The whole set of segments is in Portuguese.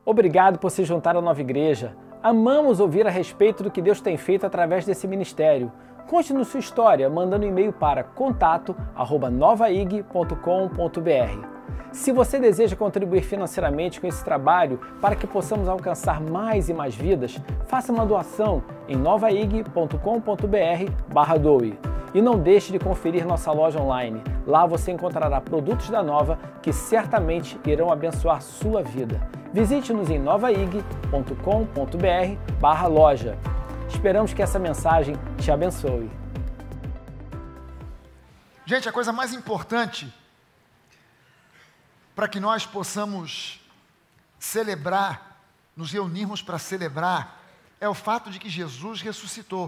Obrigado por se juntar à Nova Igreja. Amamos ouvir a respeito do que Deus tem feito através desse ministério. Conte-nos sua história mandando um e-mail para contato@novaig.com.br. Se você deseja contribuir financeiramente com esse trabalho para que possamos alcançar mais e mais vidas, faça uma doação em novaig.com.br/doe. E não deixe de conferir nossa loja online. Lá você encontrará produtos da Nova que certamente irão abençoar sua vida. Visite-nos em novaig.com.br/loja. Esperamos que essa mensagem te abençoe. Gente, a coisa mais importante para que nós possamos celebrar, nos reunirmos para celebrar, é o fato de que Jesus ressuscitou.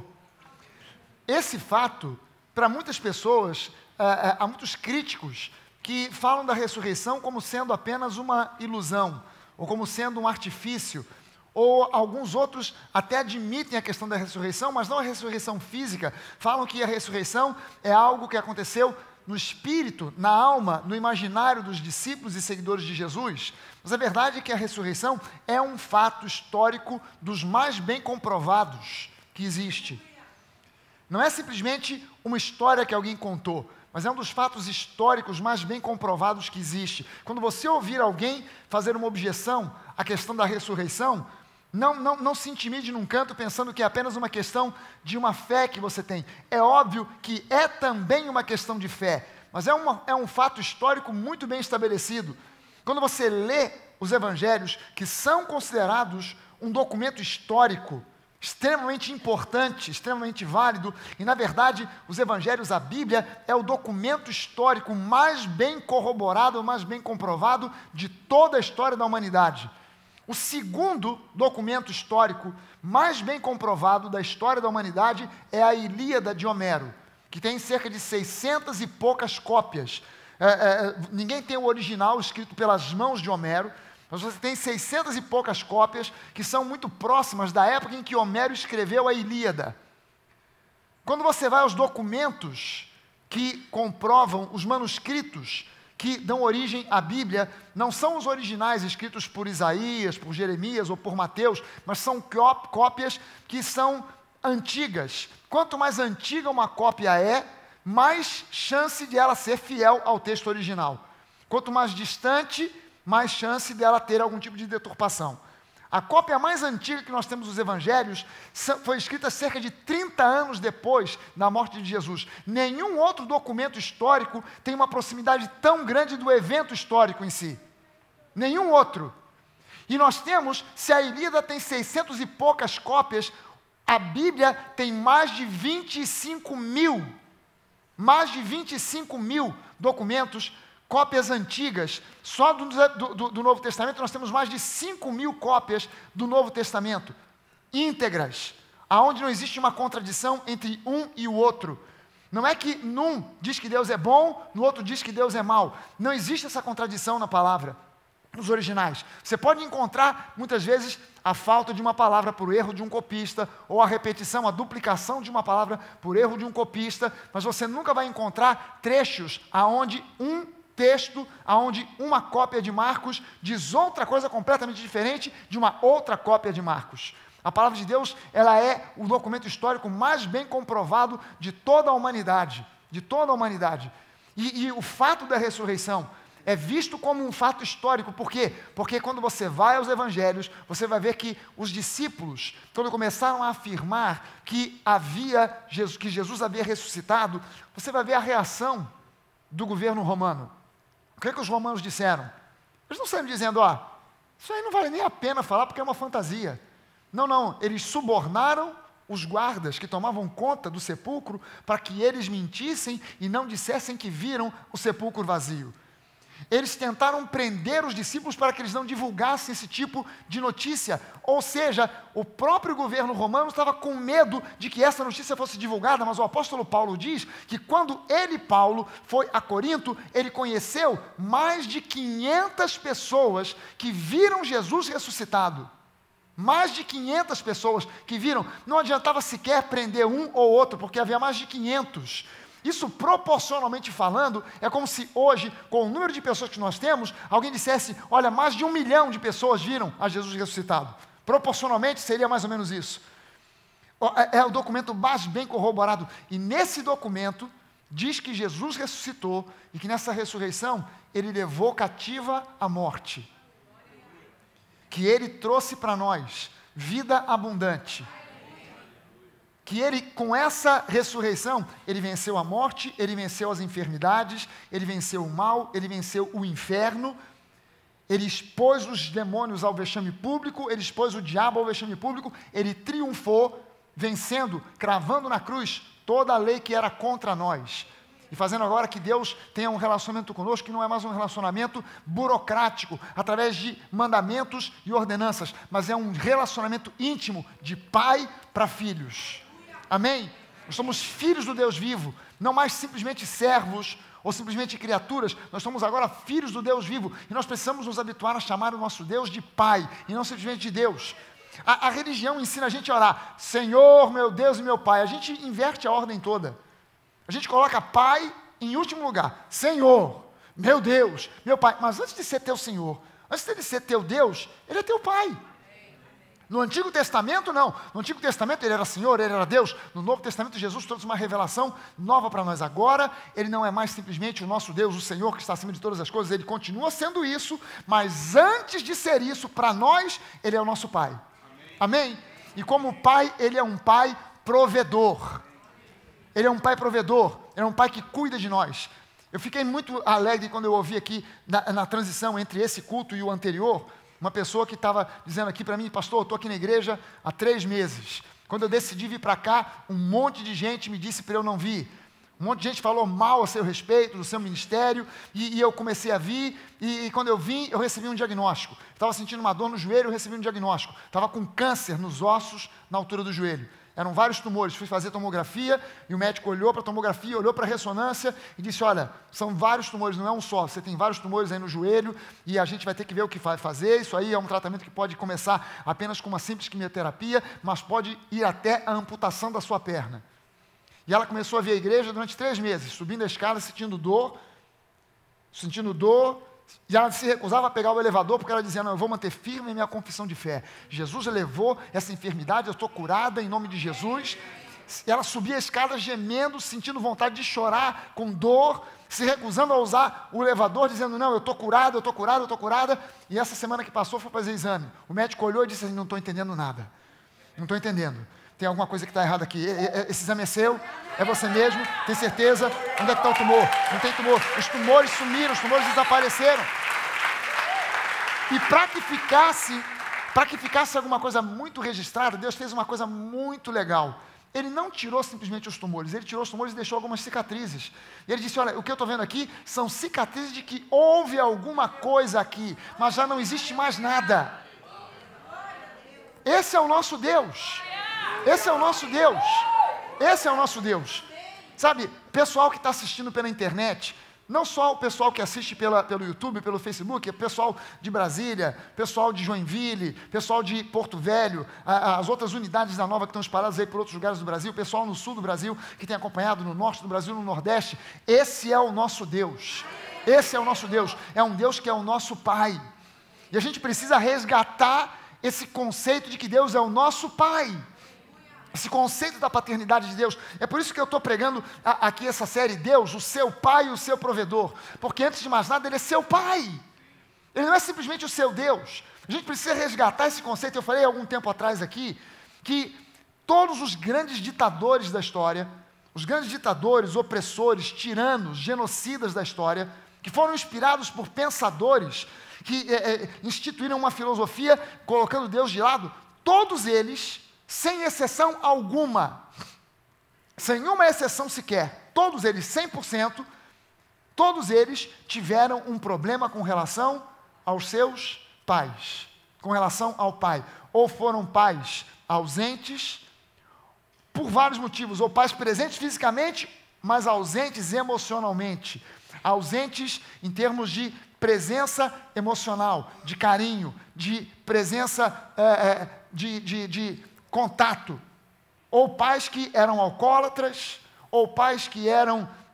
Esse fato, para muitas pessoas, há muitos críticos que falam da ressurreição como sendo apenas uma ilusão, ou como sendo um artifício, ou alguns outros até admitem a questão da ressurreição, mas não a ressurreição física, falam que a ressurreição é algo que aconteceu no espírito, na alma, no imaginário dos discípulos e seguidores de Jesus. Mas a verdade é que a ressurreição é um fato histórico dos mais bem comprovados que existe. Não é simplesmente uma história que alguém contou, mas é um dos fatos históricos mais bem comprovados que existe. Quando você ouvir alguém fazer uma objeção à questão da ressurreição, não se intimide num canto pensando que é apenas uma questão de uma fé que você tem. É óbvio que é também uma questão de fé, mas é um fato histórico muito bem estabelecido. Quando você lê os evangelhos, que são considerados um documento histórico, extremamente importante, extremamente válido, e na verdade os evangelhos, a Bíblia, é o documento histórico mais bem corroborado, mais bem comprovado de toda a história da humanidade. O segundo documento histórico mais bem comprovado da história da humanidade é a Ilíada de Homero, que tem cerca de 600 e poucas cópias. Ninguém tem o original escrito pelas mãos de Homero, mas você tem 600 e poucas cópias que são muito próximas da época em que Homero escreveu a Ilíada. Quando você vai aos documentos que comprovam os manuscritos que dão origem à Bíblia, não são os originais escritos por Isaías, por Jeremias ou por Mateus, mas são cópias que são antigas. Quanto mais antiga uma cópia é, mais chance de ela ser fiel ao texto original. Quanto mais distante, mais chance dela ter algum tipo de deturpação. A cópia mais antiga que nós temos dos evangelhos foi escrita cerca de 30 anos depois da morte de Jesus. Nenhum outro documento histórico tem uma proximidade tão grande do evento histórico em si. Nenhum outro. E nós temos, se a Ilíada tem 600 e poucas cópias, a Bíblia tem mais de 25 mil documentos, cópias antigas. Só do Novo Testamento nós temos mais de 5.000 cópias do Novo Testamento, íntegras, aonde não existe uma contradição entre um e o outro. Não é que num diz que Deus é bom, no outro diz que Deus é mau. Não existe essa contradição na palavra, nos originais. Você pode encontrar, muitas vezes, a falta de uma palavra por erro de um copista, ou a repetição, a duplicação de uma palavra por erro de um copista, mas você nunca vai encontrar trechos aonde um texto, aonde uma cópia de Marcos diz outra coisa completamente diferente de uma outra cópia de Marcos. A palavra de Deus, ela é o documento histórico mais bem comprovado de toda a humanidade, E o fato da ressurreição é visto como um fato histórico. Por quê? Porque quando você vai aos evangelhos, você vai ver que os discípulos, quando começaram a afirmar que Jesus havia ressuscitado, você vai ver a reação do governo romano. O que os romanos disseram? Eles não saíram dizendo, isso aí não vale nem a pena falar porque é uma fantasia. Não, eles subornaram os guardas que tomavam conta do sepulcro para que eles mentissem e não dissessem que viram o sepulcro vazio. Eles tentaram prender os discípulos para que eles não divulgassem esse tipo de notícia. Ou seja, o próprio governo romano estava com medo de que essa notícia fosse divulgada, mas o apóstolo Paulo diz que quando Paulo, foi a Corinto, ele conheceu mais de 500 pessoas que viram Jesus ressuscitado. Mais de 500 pessoas que viram. Não adiantava sequer prender um ou outro, porque havia mais de 500. Isso, proporcionalmente falando, é como se hoje, com o número de pessoas que nós temos, alguém dissesse, olha, mais de 1 milhão de pessoas viram a Jesus ressuscitado. Proporcionalmente seria mais ou menos isso. É o documento mais bem corroborado. E nesse documento diz que Jesus ressuscitou e que nessa ressurreição ele levou cativa a morte. Que ele trouxe para nós vida abundante. Que ele, com essa ressurreição, ele venceu a morte, ele venceu as enfermidades, ele venceu o mal, ele venceu o inferno, ele expôs os demônios ao vexame público, ele expôs o diabo ao vexame público, ele triunfou, vencendo, cravando na cruz toda a lei que era contra nós. E fazendo agora que Deus tenha um relacionamento conosco, que não é mais um relacionamento burocrático, através de mandamentos e ordenanças, mas é um relacionamento íntimo de pai para filhos. Amém? Nós somos filhos do Deus vivo, não mais simplesmente servos ou simplesmente criaturas, nós somos agora filhos do Deus vivo, e nós precisamos nos habituar a chamar o nosso Deus de Pai, e não simplesmente de Deus. A religião ensina a gente a orar, Senhor, meu Deus e meu Pai. A gente inverte a ordem toda. A gente coloca Pai em último lugar. Senhor, meu Deus, meu Pai. Mas antes de ser teu Senhor, antes de ser teu Deus, Ele é teu Pai. No Antigo Testamento, não. No Antigo Testamento Ele era Senhor, Ele era Deus. No Novo Testamento, Jesus trouxe uma revelação nova para nós. Agora, Ele não é mais simplesmente o nosso Deus, o Senhor que está acima de todas as coisas. Ele continua sendo isso, mas antes de ser isso, para nós, Ele é o nosso Pai. Amém? E como Pai, Ele é um Pai provedor. Ele é um Pai provedor. Ele é um Pai que cuida de nós. Eu fiquei muito alegre quando eu ouvi aqui, na transição entre esse culto e o anterior, uma pessoa que estava dizendo aqui para mim, pastor, eu estou aqui na igreja há 3 meses. Quando eu decidi vir para cá, um monte de gente me disse para eu não vir. Um monte de gente falou mal a seu respeito, do seu ministério, e eu comecei a vir, e quando eu vim, eu recebi um diagnóstico. Estava sentindo uma dor no joelho, eu recebi um diagnóstico. Estava com câncer nos ossos, na altura do joelho. Eram vários tumores. Fui fazer tomografia, e o médico olhou para a tomografia, olhou para a ressonância, e disse, olha, são vários tumores, não é um só. Você tem vários tumores aí no joelho, e a gente vai ter que ver o que vai fazer. Isso aí é um tratamento que pode começar apenas com uma simples quimioterapia, mas pode ir até a amputação da sua perna. E ela começou a vir à igreja durante 3 meses, subindo a escada, sentindo dor, e ela se recusava a pegar o elevador, porque ela dizia, não, eu vou manter firme a minha confissão de fé. Jesus levou essa enfermidade, eu estou curada em nome de Jesus. E ela subia a escada gemendo, sentindo vontade de chorar, com dor, se recusando a usar o elevador, dizendo, não, eu estou curada, eu estou curada, eu estou curada. E essa semana que passou, foi fazer exame. O médico olhou e disse assim, não estou entendendo nada. Não estou entendendo. Tem alguma coisa que está errada aqui. Esse exame é seu? É você mesmo? Tem certeza? Onde é que está o tumor? Não tem tumor. Os tumores sumiram, os tumores desapareceram. E para que ficasse alguma coisa muito registrada, Deus fez uma coisa muito legal. Ele não tirou simplesmente os tumores, Ele tirou os tumores e deixou algumas cicatrizes. E Ele disse, olha, o que eu estou vendo aqui são cicatrizes de que houve alguma coisa aqui, mas já não existe mais nada. Esse é o nosso Deus. Esse é o nosso Deus. Esse é o nosso Deus. Sabe, pessoal que está assistindo pela internet, não só o pessoal que assiste pelo YouTube, pelo Facebook, pessoal de Brasília, pessoal de Joinville, pessoal de Porto Velho, as outras unidades da Nova que estão espalhadas aí por outros lugares do Brasil, pessoal no sul do Brasil, que tem acompanhado no norte do Brasil, no nordeste. Esse é o nosso Deus. Esse é o nosso Deus. É um Deus que é o nosso Pai. E a gente precisa resgatar esse conceito de que Deus é o nosso Pai. Esse conceito da paternidade de Deus. É por isso que eu estou pregando aqui essa série, Deus, o seu Pai e o seu provedor. Porque antes de mais nada, Ele é seu Pai. Ele não é simplesmente o seu Deus. A gente precisa resgatar esse conceito. Eu falei há algum tempo atrás aqui, que todos os grandes ditadores da história, os grandes ditadores, opressores, tiranos, genocidas da história, que foram inspirados por pensadores, que instituíram uma filosofia colocando Deus de lado, todos eles, sem exceção alguma, sem uma exceção sequer, todos eles, 100%, todos eles tiveram um problema com relação aos seus pais, com relação ao pai. Ou foram pais ausentes, por vários motivos, ou pais presentes fisicamente, mas ausentes emocionalmente, ausentes em termos de presença emocional, de carinho, de presença de contato, ou pais que eram alcoólatras, ou pais que eram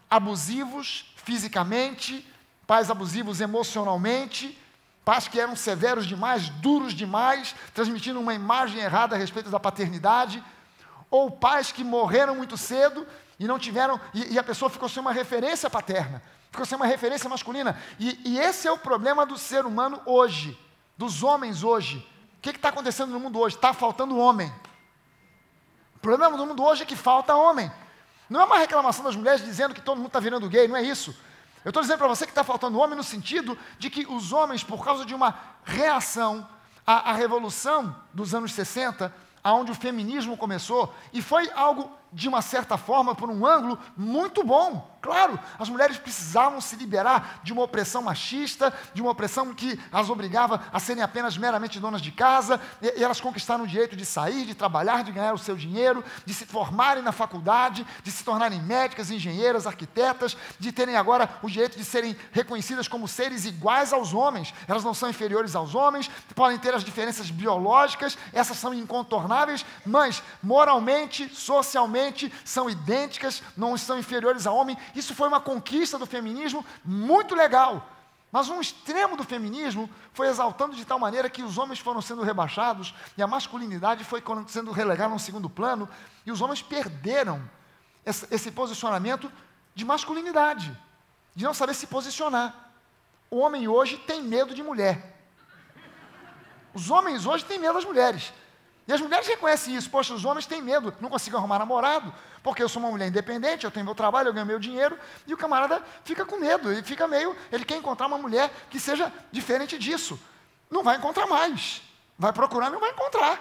abusivos fisicamente, pais abusivos emocionalmente, pais que eram severos demais, duros demais, transmitindo uma imagem errada a respeito da paternidade, ou pais que morreram muito cedo e não tiveram, e a pessoa ficou sem uma referência paterna, ficou sem uma referência masculina. E esse é o problema do ser humano hoje, dos homens hoje. O que está acontecendo no mundo hoje? Está faltando homem. O problema do mundo hoje é que falta homem. Não é uma reclamação das mulheres dizendo que todo mundo está virando gay, não é isso. Eu estou dizendo para você que está faltando homem no sentido de que os homens, por causa de uma reação à revolução dos anos 60, aonde o feminismo começou, e foi algo, de uma certa forma, por um ângulo muito bom. Claro, as mulheres precisavam se liberar de uma opressão machista, de uma opressão que as obrigava a serem apenas meramente donas de casa, e elas conquistaram o direito de sair, de trabalhar, de ganhar o seu dinheiro, de se formarem na faculdade, de se tornarem médicas, engenheiras, arquitetas, de terem agora o direito de serem reconhecidas como seres iguais aos homens. Elas não são inferiores aos homens, podem ter as diferenças biológicas, essas são incontornáveis, mas moralmente, socialmente, são idênticas, não são inferiores ao homem. Isso foi uma conquista do feminismo muito legal. Mas um extremo do feminismo foi exaltando de tal maneira que os homens foram sendo rebaixados e a masculinidade foi sendo relegada a um segundo plano, e os homens perderam esse posicionamento de masculinidade, de não saber se posicionar. O homem hoje tem medo de mulher. Os homens hoje têm medo das mulheres. E as mulheres reconhecem isso. Poxa, os homens têm medo, não consigo arrumar namorado, porque eu sou uma mulher independente, eu tenho meu trabalho, eu ganho meu dinheiro, e o camarada fica com medo, ele quer encontrar uma mulher que seja diferente disso. Não vai encontrar mais. Vai procurar, não vai encontrar.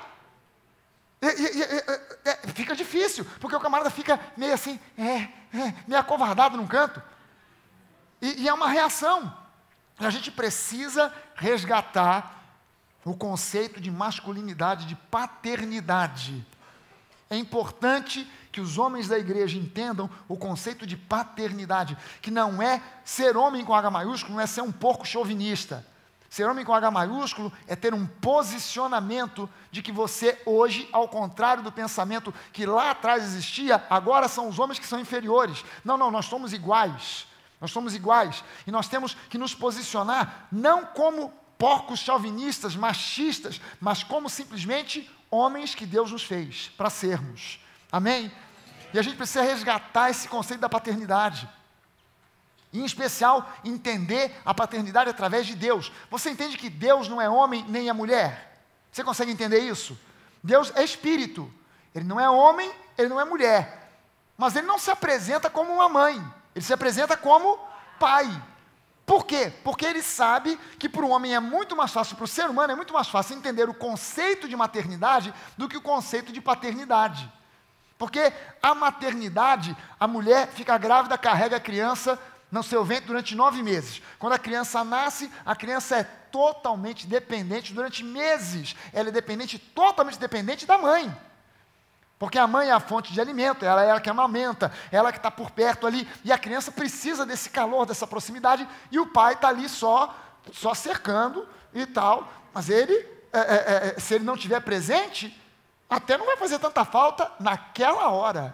Fica difícil, porque o camarada fica meio assim, meio acovardado num canto. E é uma reação. A gente precisa resgatar o conceito de masculinidade, de paternidade. É importante que os homens da igreja entendam o conceito de paternidade, que não é ser homem com H maiúsculo, não é ser um porco chauvinista. Ser homem com H maiúsculo é ter um posicionamento de que você hoje, ao contrário do pensamento que lá atrás existia, agora são os homens que são inferiores. Não, nós somos iguais. Nós somos iguais. E nós temos que nos posicionar não como porcos chauvinistas, machistas, mas como simplesmente homens que Deus nos fez para sermos. Amém? E a gente precisa resgatar esse conceito da paternidade. Em especial, entender a paternidade através de Deus. Você entende que Deus não é homem nem é mulher? Você consegue entender isso? Deus é espírito. Ele não é homem, ele não é mulher. Mas ele não se apresenta como uma mãe. Ele se apresenta como pai. Por quê? Porque ele sabe que para o homem é muito mais fácil, para o ser humano é muito mais fácil entender o conceito de maternidade do que o conceito de paternidade. Porque a maternidade, a mulher fica grávida, carrega a criança no seu ventre durante 9 meses. Quando a criança nasce, a criança é totalmente dependente durante meses. Ela é totalmente dependente da mãe. Porque a mãe é a fonte de alimento, ela é ela que amamenta, ela que está por perto ali, e a criança precisa desse calor, dessa proximidade, e o pai está ali só cercando e tal, mas ele, se ele não estiver presente, até não vai fazer tanta falta naquela hora.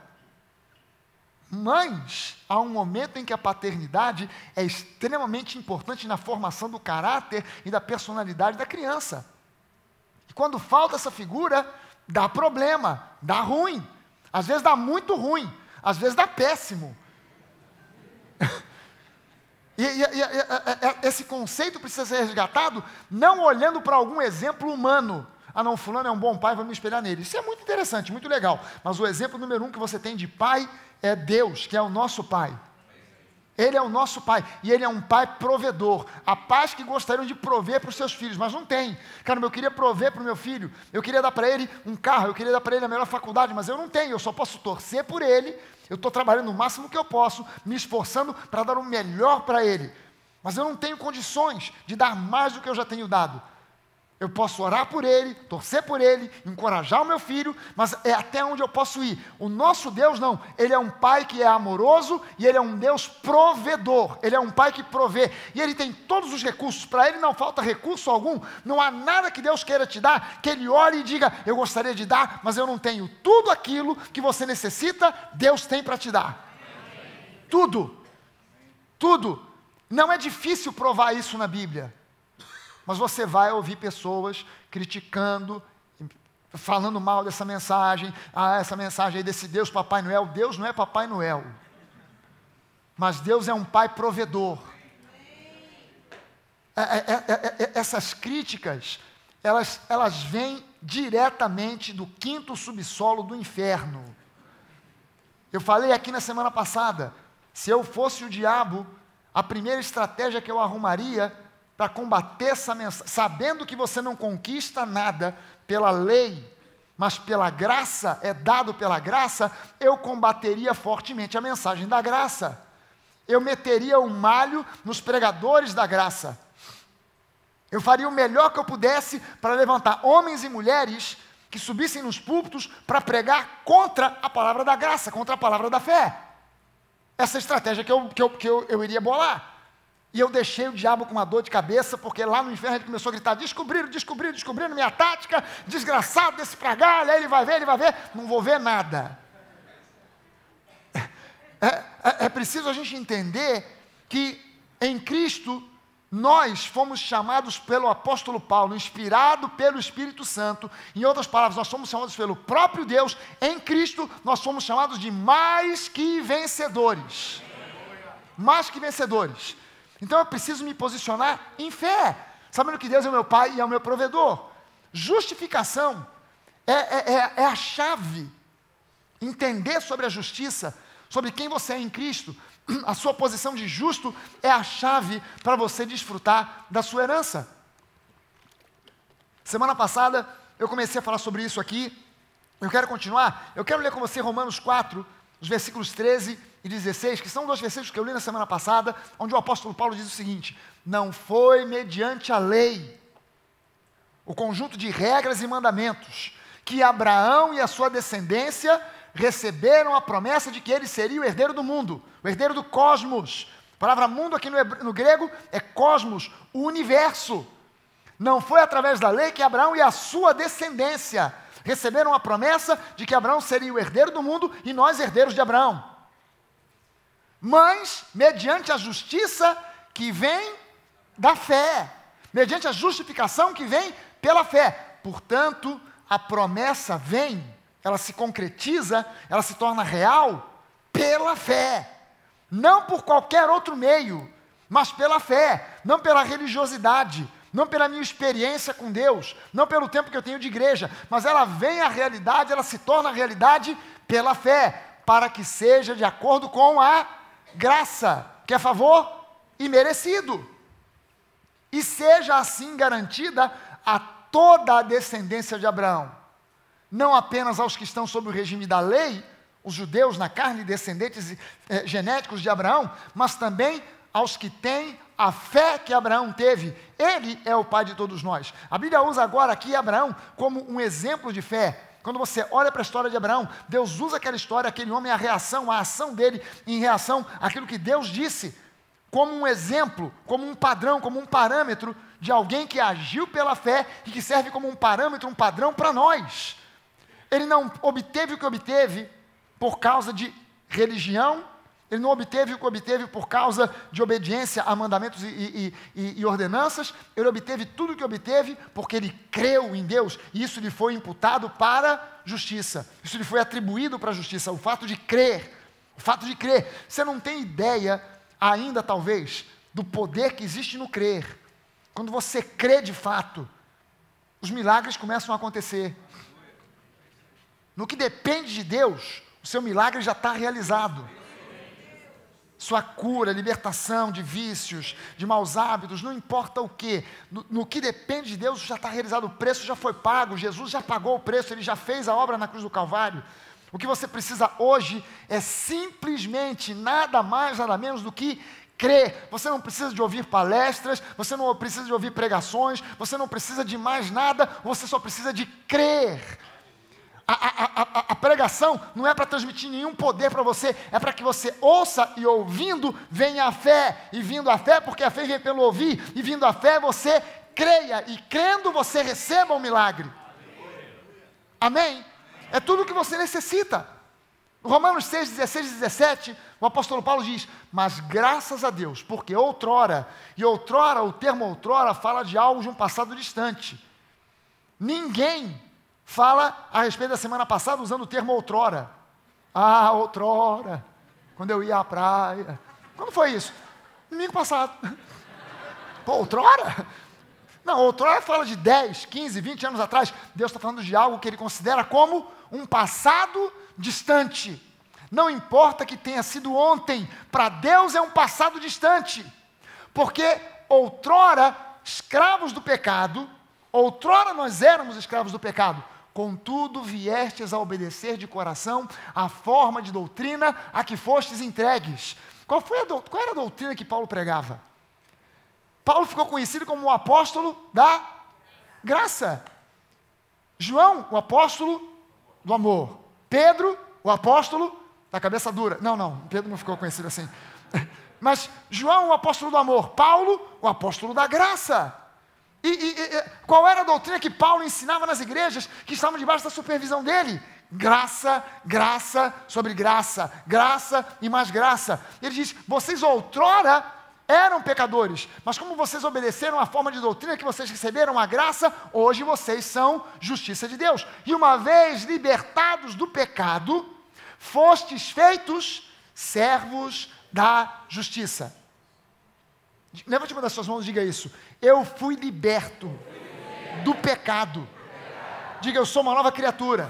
Mas há um momento em que a paternidade é extremamente importante na formação do caráter e da personalidade da criança. E quando falta essa figura, dá problema, dá ruim. Às vezes dá muito ruim, às vezes dá péssimo. Esse conceito precisa ser resgatado, não olhando para algum exemplo humano. Ah não, fulano é um bom pai, vou me espelhar nele. Isso é muito interessante, muito legal. Mas o exemplo número 1 que você tem de pai é Deus, que é o nosso pai. Ele é o nosso pai, e ele é um pai provedor. Há pais que gostariam de prover para os seus filhos, mas não tem. Cara, eu queria prover para o meu filho, eu queria dar para ele um carro, eu queria dar para ele a melhor faculdade, mas eu não tenho, eu só posso torcer por ele, eu estou trabalhando o máximo que eu posso, me esforçando para dar o melhor para ele. Mas eu não tenho condições de dar mais do que eu já tenho dado. Eu posso orar por ele, torcer por ele, encorajar o meu filho, mas é até onde eu posso ir. O nosso Deus não, ele é um pai que é amoroso e ele é um Deus provedor. Ele é um pai que provê e ele tem todos os recursos, para ele não falta recurso algum, não há nada que Deus queira te dar, que ele olhe e diga, eu gostaria de dar, mas eu não tenho. Tudo aquilo que você necessita, Deus tem para te dar. Tudo. tudo, não é difícil provar isso na Bíblia. Mas você vai ouvir pessoas criticando, falando mal dessa mensagem. Ah, essa mensagem aí desse Deus Papai Noel. Deus não é Papai Noel. Mas Deus é um Pai provedor. Essas críticas, elas vêm diretamente do quinto subsolo do inferno. Eu falei aqui na semana passada, se eu fosse o diabo, a primeira estratégia que eu arrumaria para combater essa mensagem, sabendo que você não conquista nada pela lei, mas pela graça, é dado pela graça, eu combateria fortemente a mensagem da graça. Eu meteria o malho nos pregadores da graça. Eu faria o melhor que eu pudesse para levantar homens e mulheres que subissem nos púlpitos para pregar contra a palavra da graça, contra a palavra da fé. Essa estratégia que eu iria bolar. E eu deixei o diabo com uma dor de cabeça, porque lá no inferno ele começou a gritar, descobriram minha tática, desgraçado desse pragalho, aí ele vai ver, não vou ver nada. É preciso a gente entender que em Cristo nós fomos chamados pelo apóstolo Paulo, inspirado pelo Espírito Santo. Em outras palavras, nós somos chamados pelo próprio Deus. Em Cristo nós somos chamados de mais que vencedores. Mais que vencedores. Então eu preciso me posicionar em fé, sabendo que Deus é o meu Pai e é o meu provedor. Justificação é a chave. Entender sobre a justiça, sobre quem você é em Cristo, a sua posição de justo é a chave para você desfrutar da sua herança. Semana passada eu comecei a falar sobre isso aqui, eu quero continuar, eu quero ler com você Romanos 4, os versículos 13 e 16, que são dois versículos que eu li na semana passada, onde o apóstolo Paulo diz o seguinte: não foi mediante a lei, o conjunto de regras e mandamentos, que Abraão e a sua descendência receberam a promessa de que ele seria o herdeiro do mundo, o herdeiro do cosmos. A palavra mundo aqui no grego é cosmos, o universo. Não foi através da lei que Abraão e a sua descendência receberam a promessa de que Abraão seria o herdeiro do mundo e nós herdeiros de Abraão. Mas mediante a justiça que vem da fé, mediante a justificação que vem pela fé. Portanto, a promessa vem, ela se concretiza, ela se torna real pela fé. Não por qualquer outro meio, mas pela fé, não pela religiosidade, não pela minha experiência com Deus, não pelo tempo que eu tenho de igreja, mas ela vem à realidade, ela se torna realidade pela fé, para que seja de acordo com a graça, que é favor imerecido, e seja assim garantida a toda a descendência de Abraão, não apenas aos que estão sob o regime da lei, os judeus na carne, descendentes genéticos de Abraão, mas também aos que têm a fé que Abraão teve. Ele é o pai de todos nós. A Bíblia usa agora aqui Abraão como um exemplo de fé. Quando você olha para a história de Abraão, Deus usa aquela história, aquele homem, a ação dele em reação àquilo que Deus disse, como um exemplo, como um padrão, como um parâmetro de alguém que agiu pela fé e que serve como um parâmetro, um padrão para nós. Ele não obteve o que obteve por causa de religião, ele não obteve o que obteve por causa de obediência a mandamentos e ordenanças, ele obteve tudo o que obteve porque ele creu em Deus, e isso lhe foi imputado para justiça, isso lhe foi atribuído para a justiça, o fato de crer, você não tem ideia ainda talvez, do poder que existe no crer. Quando você crê de fato, os milagres começam a acontecer. No que depende de Deus, o seu milagre já está realizado. Sua cura, libertação de vícios, de maus hábitos, não importa o que, no que depende de Deus já está realizado, o preço já foi pago, Jesus já pagou o preço, Ele já fez a obra na cruz do Calvário. O que você precisa hoje é simplesmente nada mais, nada menos do que crer. Você não precisa de ouvir palestras, você não precisa de ouvir pregações, você não precisa de mais nada, você só precisa de crer. A pregação não é para transmitir nenhum poder para você, é para que você ouça e ouvindo venha a fé, e vindo a fé, porque a fé vem pelo ouvir, e vindo a fé você creia, e crendo você receba o milagre. Amém? É tudo o que você necessita. Romanos 6, 16 e 17, o apóstolo Paulo diz, mas graças a Deus, porque outrora, e outrora, o termo outrora fala de algo de um passado distante. Ninguém fala a respeito da semana passada usando o termo outrora. Ah, outrora, quando eu ia à praia. Quando foi isso? Domingo passado. Pô, outrora? Não, outrora fala de 10, 15, 20 anos atrás. Deus está falando de algo que ele considera como um passado distante. Não importa que tenha sido ontem, para Deus é um passado distante. Porque outrora, escravos do pecado, outrora nós éramos escravos do pecado, contudo viestes a obedecer de coração a forma de doutrina a que fostes entregues. Qual era a doutrina que Paulo pregava? Paulo ficou conhecido como o apóstolo da graça. João, o apóstolo do amor. Pedro, o apóstolo da cabeça dura. Não, Pedro não ficou conhecido assim. Mas João, o apóstolo do amor. Paulo, o apóstolo da graça. E qual era a doutrina que Paulo ensinava nas igrejas que estavam debaixo da supervisão dele? Graça, graça sobre graça, graça e mais graça. Ele diz, vocês outrora eram pecadores, mas como vocês obedeceram à forma de doutrina que vocês receberam a graça, hoje vocês são justiça de Deus. E uma vez libertados do pecado, fostes feitos servos da justiça. Levante uma das suas mãos e diga isso. Eu fui liberto do pecado. Diga, eu sou uma nova criatura.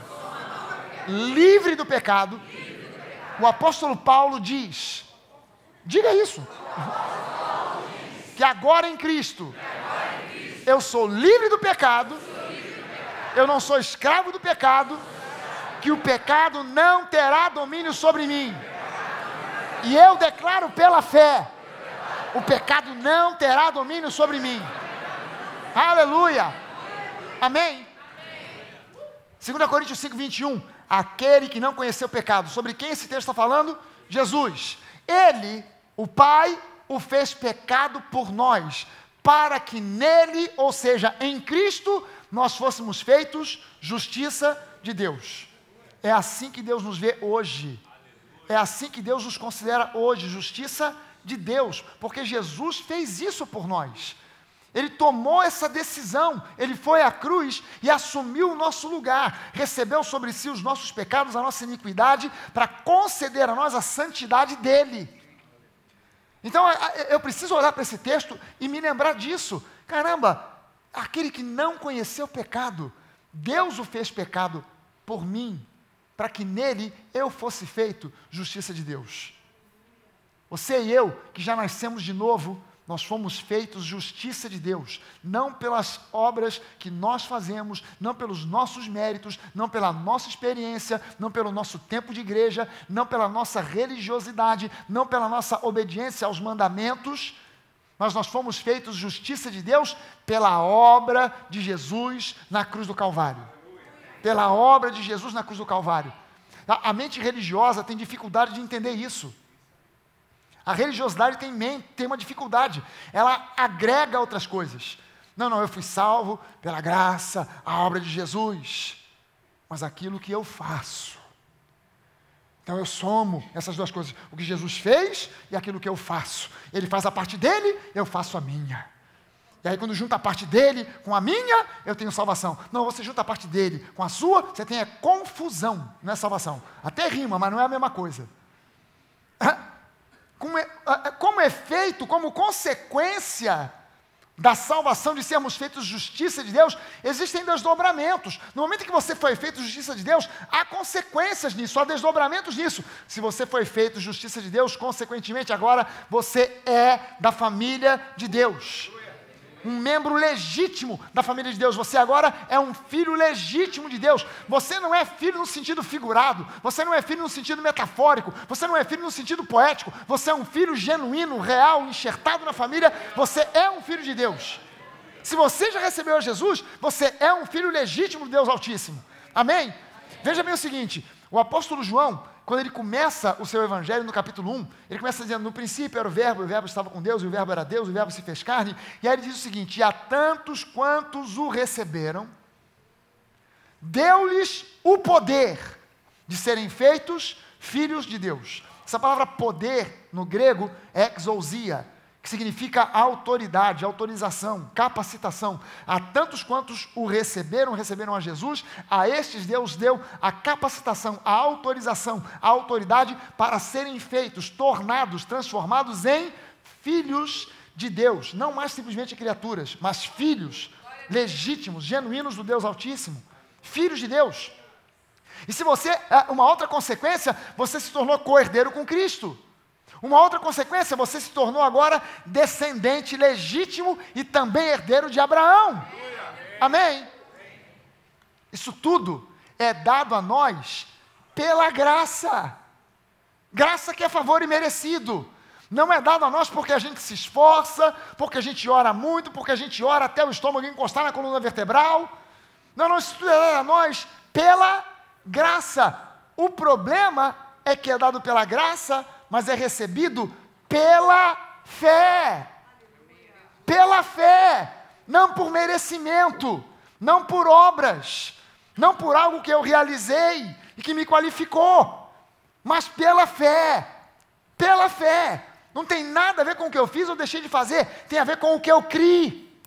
Livre do pecado. O apóstolo Paulo diz, diga isso, que agora em Cristo, eu sou livre do pecado, eu não sou escravo do pecado, que o pecado não terá domínio sobre mim. E eu declaro pela fé, o pecado não terá domínio sobre mim. Aleluia. Amém. 2 Coríntios 5, 21. Aquele que não conheceu o pecado. Sobre quem esse texto está falando? Jesus. Ele, o Pai, o fez pecado por nós, para que nele, ou seja, em Cristo, nós fôssemos feitos justiça de Deus. É assim que Deus nos vê hoje. É assim que Deus nos considera hoje, justiça de Deus, porque Jesus fez isso por nós. Ele tomou essa decisão, ele foi à cruz e assumiu o nosso lugar, recebeu sobre si os nossos pecados, a nossa iniquidade, para conceder a nós a santidade dele. Então, eu preciso olhar para esse texto e me lembrar disso. Caramba, aquele que não conheceu o pecado, Deus o fez pecado por mim, para que nele eu fosse feito justiça de Deus. Você e eu, que já nascemos de novo, nós fomos feitos justiça de Deus, não pelas obras que nós fazemos, não pelos nossos méritos, não pela nossa experiência, não pelo nosso tempo de igreja, não pela nossa religiosidade, não pela nossa obediência aos mandamentos, mas nós fomos feitos justiça de Deus pela obra de Jesus na cruz do Calvário. Pela obra de Jesus na cruz do Calvário. A mente religiosa tem dificuldade de entender isso. A religiosidade tem uma dificuldade, ela agrega outras coisas. Não, eu fui salvo pela graça, a obra de Jesus, mas aquilo que eu faço. Então eu somo essas duas coisas, o que Jesus fez e aquilo que eu faço. Ele faz a parte dele, eu faço a minha. E aí quando junta a parte dele com a minha, eu tenho salvação. Não, você junta a parte dele com a sua, você tem confusão, não é salvação. Até rima, mas não é a mesma coisa. Como efeito, como consequência da salvação, de sermos feitos justiça de Deus, existem desdobramentos. No momento que você foi feito justiça de Deus, há consequências nisso, há desdobramentos nisso. Se você foi feito justiça de Deus, consequentemente agora você é da família de Deus. Um membro legítimo da família de Deus. Você agora é um filho legítimo de Deus. Você não é filho no sentido figurado. Você não é filho no sentido metafórico. Você não é filho no sentido poético. Você é um filho genuíno, real, enxertado na família. Você é um filho de Deus. Se você já recebeu a Jesus, você é um filho legítimo de Deus Altíssimo. Amém? Veja bem o seguinte, o apóstolo João, quando ele começa o seu evangelho no capítulo 1, ele começa dizendo, no princípio era o verbo estava com Deus, e o verbo era Deus, o verbo se fez carne, e aí ele diz o seguinte, e a tantos quantos o receberam, deu-lhes o poder de serem feitos filhos de Deus. Essa palavra poder, no grego, é exousia, que significa autoridade, autorização, capacitação. A tantos quantos o receberam a Jesus, a estes Deus deu a capacitação, a autorização, a autoridade para serem feitos, tornados, transformados em filhos de Deus. Não mais simplesmente criaturas, mas filhos legítimos, genuínos do Deus Altíssimo. Filhos de Deus. E se você, uma outra consequência, você se tornou co-herdeiro com Cristo. Uma outra consequência, você se tornou agora descendente legítimo e também herdeiro de Abraão. Amém? Isso tudo é dado a nós pela graça. Graça que é favor imerecido. Não é dado a nós porque a gente se esforça, porque a gente ora muito, porque a gente ora até o estômago encostar na coluna vertebral. Não, isso tudo é dado a nós pela graça. O problema é que é dado pela graça, mas é recebido pela fé. Pela fé, não por merecimento, não por obras, não por algo que eu realizei e que me qualificou, mas pela fé. Pela fé. Não tem nada a ver com o que eu fiz ou deixei de fazer, tem a ver com o que eu criei.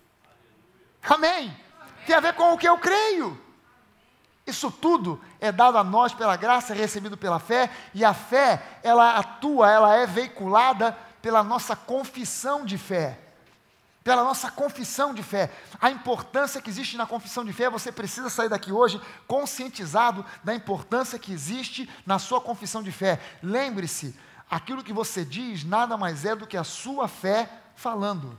Amém? Tem a ver com o que eu creio. Isso tudo é dado a nós pela graça, é recebido pela fé, e a fé, ela atua, ela é veiculada pela nossa confissão de fé. Pela nossa confissão de fé. A importância que existe na confissão de fé, você precisa sair daqui hoje conscientizado da importância que existe na sua confissão de fé. Lembre-se, aquilo que você diz nada mais é do que a sua fé falando.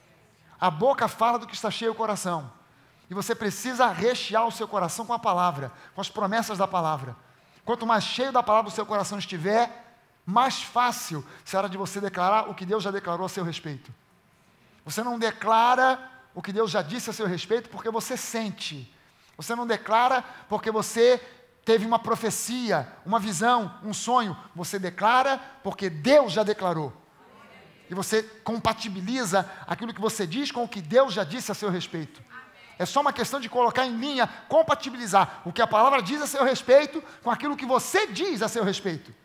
A boca fala do que está cheio o coração. E você precisa rechear o seu coração com a palavra, com as promessas da palavra. Quanto mais cheio da palavra o seu coração estiver, mais fácil será de você declarar o que Deus já declarou a seu respeito. Você não declara o que Deus já disse a seu respeito porque você sente. Você não declara porque você teve uma profecia, uma visão, um sonho. Você declara porque Deus já declarou. E você compatibiliza aquilo que você diz com o que Deus já disse a seu respeito. É só uma questão de colocar em linha, compatibilizar o que a palavra diz a seu respeito com aquilo que você diz a seu respeito.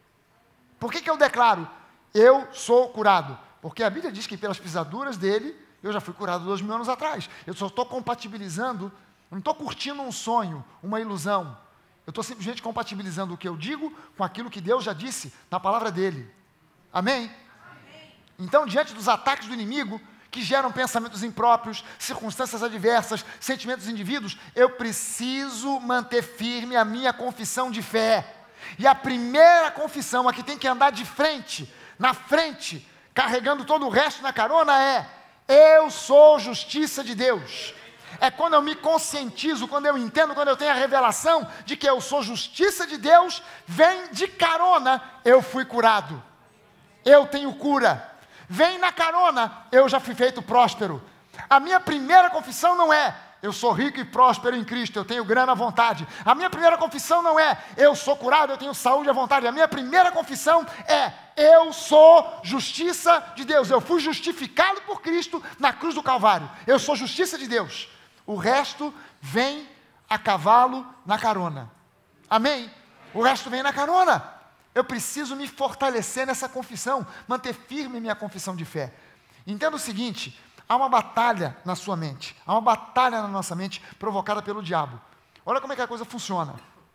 Por que eu declaro? Eu sou curado. Porque a Bíblia diz que pelas pisaduras dele, eu já fui curado 2000 anos atrás. Eu só estou compatibilizando, não estou curtindo um sonho, uma ilusão. Eu estou simplesmente compatibilizando o que eu digo com aquilo que Deus já disse na palavra dele. Amém? Amém. Então, diante dos ataques do inimigo, que geram pensamentos impróprios, circunstâncias adversas, sentimentos dos indivíduos, eu preciso manter firme a minha confissão de fé. E a primeira confissão, a que tem que andar de frente, na frente, carregando todo o resto na carona é: eu sou justiça de Deus. É quando eu me conscientizo, quando eu entendo, quando eu tenho a revelação de que eu sou justiça de Deus, vem de carona, eu fui curado. Eu tenho cura. Vem na carona, eu já fui feito próspero. A minha primeira confissão não é: eu sou rico e próspero em Cristo, eu tenho grana à vontade. A minha primeira confissão não é: eu sou curado, eu tenho saúde à vontade. A minha primeira confissão é: eu sou justiça de Deus. Eu fui justificado por Cristo na cruz do Calvário. Eu sou justiça de Deus. O resto vem a cavalo na carona. Amém? O resto vem na carona. Eu preciso me fortalecer nessa confissão, manter firme minha confissão de fé. Entenda o seguinte: há uma batalha na sua mente, há uma batalha na nossa mente provocada pelo diabo. Olha como é que a coisa funciona.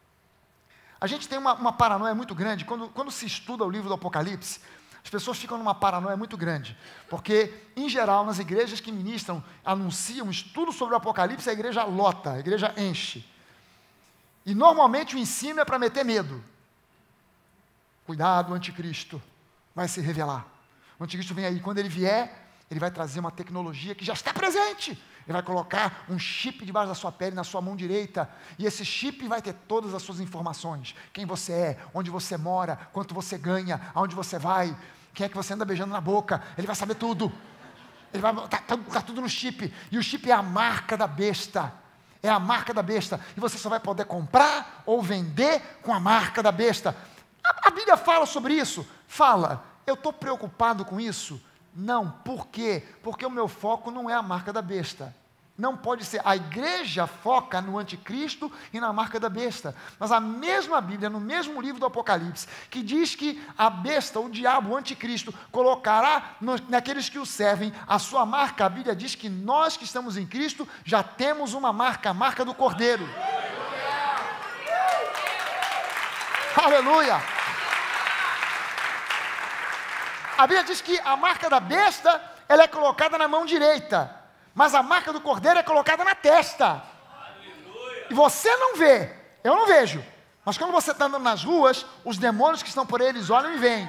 A gente tem uma paranoia muito grande, quando se estuda o livro do Apocalipse, as pessoas ficam numa paranoia muito grande, porque, em geral, nas igrejas que ministram, anunciam estudo sobre o Apocalipse, a igreja lota, a igreja enche. E, normalmente, o ensino é para meter medo. Cuidado, o anticristo vai se revelar. O anticristo vem aí, quando ele vier, ele vai trazer uma tecnologia que já está presente. Ele vai colocar um chip debaixo da sua pele, na sua mão direita, e esse chip vai ter todas as suas informações. Quem você é, onde você mora, quanto você ganha, aonde você vai, quem é que você anda beijando na boca, ele vai saber tudo. Ele vai tá tudo no chip, e o chip é a marca da besta. É a marca da besta, e você só vai poder comprar ou vender com a marca da besta. A Bíblia fala sobre isso? Fala. Eu estou preocupado com isso? Não. Por quê? Porque o meu foco não é a marca da besta. Não pode ser. A igreja foca no anticristo e na marca da besta. Mas a mesma Bíblia, no mesmo livro do Apocalipse, que diz que a besta, o diabo, o anticristo, colocará naqueles que o servem a sua marca. A Bíblia diz que nós que estamos em Cristo já temos uma marca, a marca do Cordeiro. Aleluia! A Bíblia diz que a marca da besta, ela é colocada na mão direita. Mas a marca do Cordeiro é colocada na testa. Aleluia. E você não vê, eu não vejo. Mas quando você está andando nas ruas, os demônios que estão por eles olham e vêm.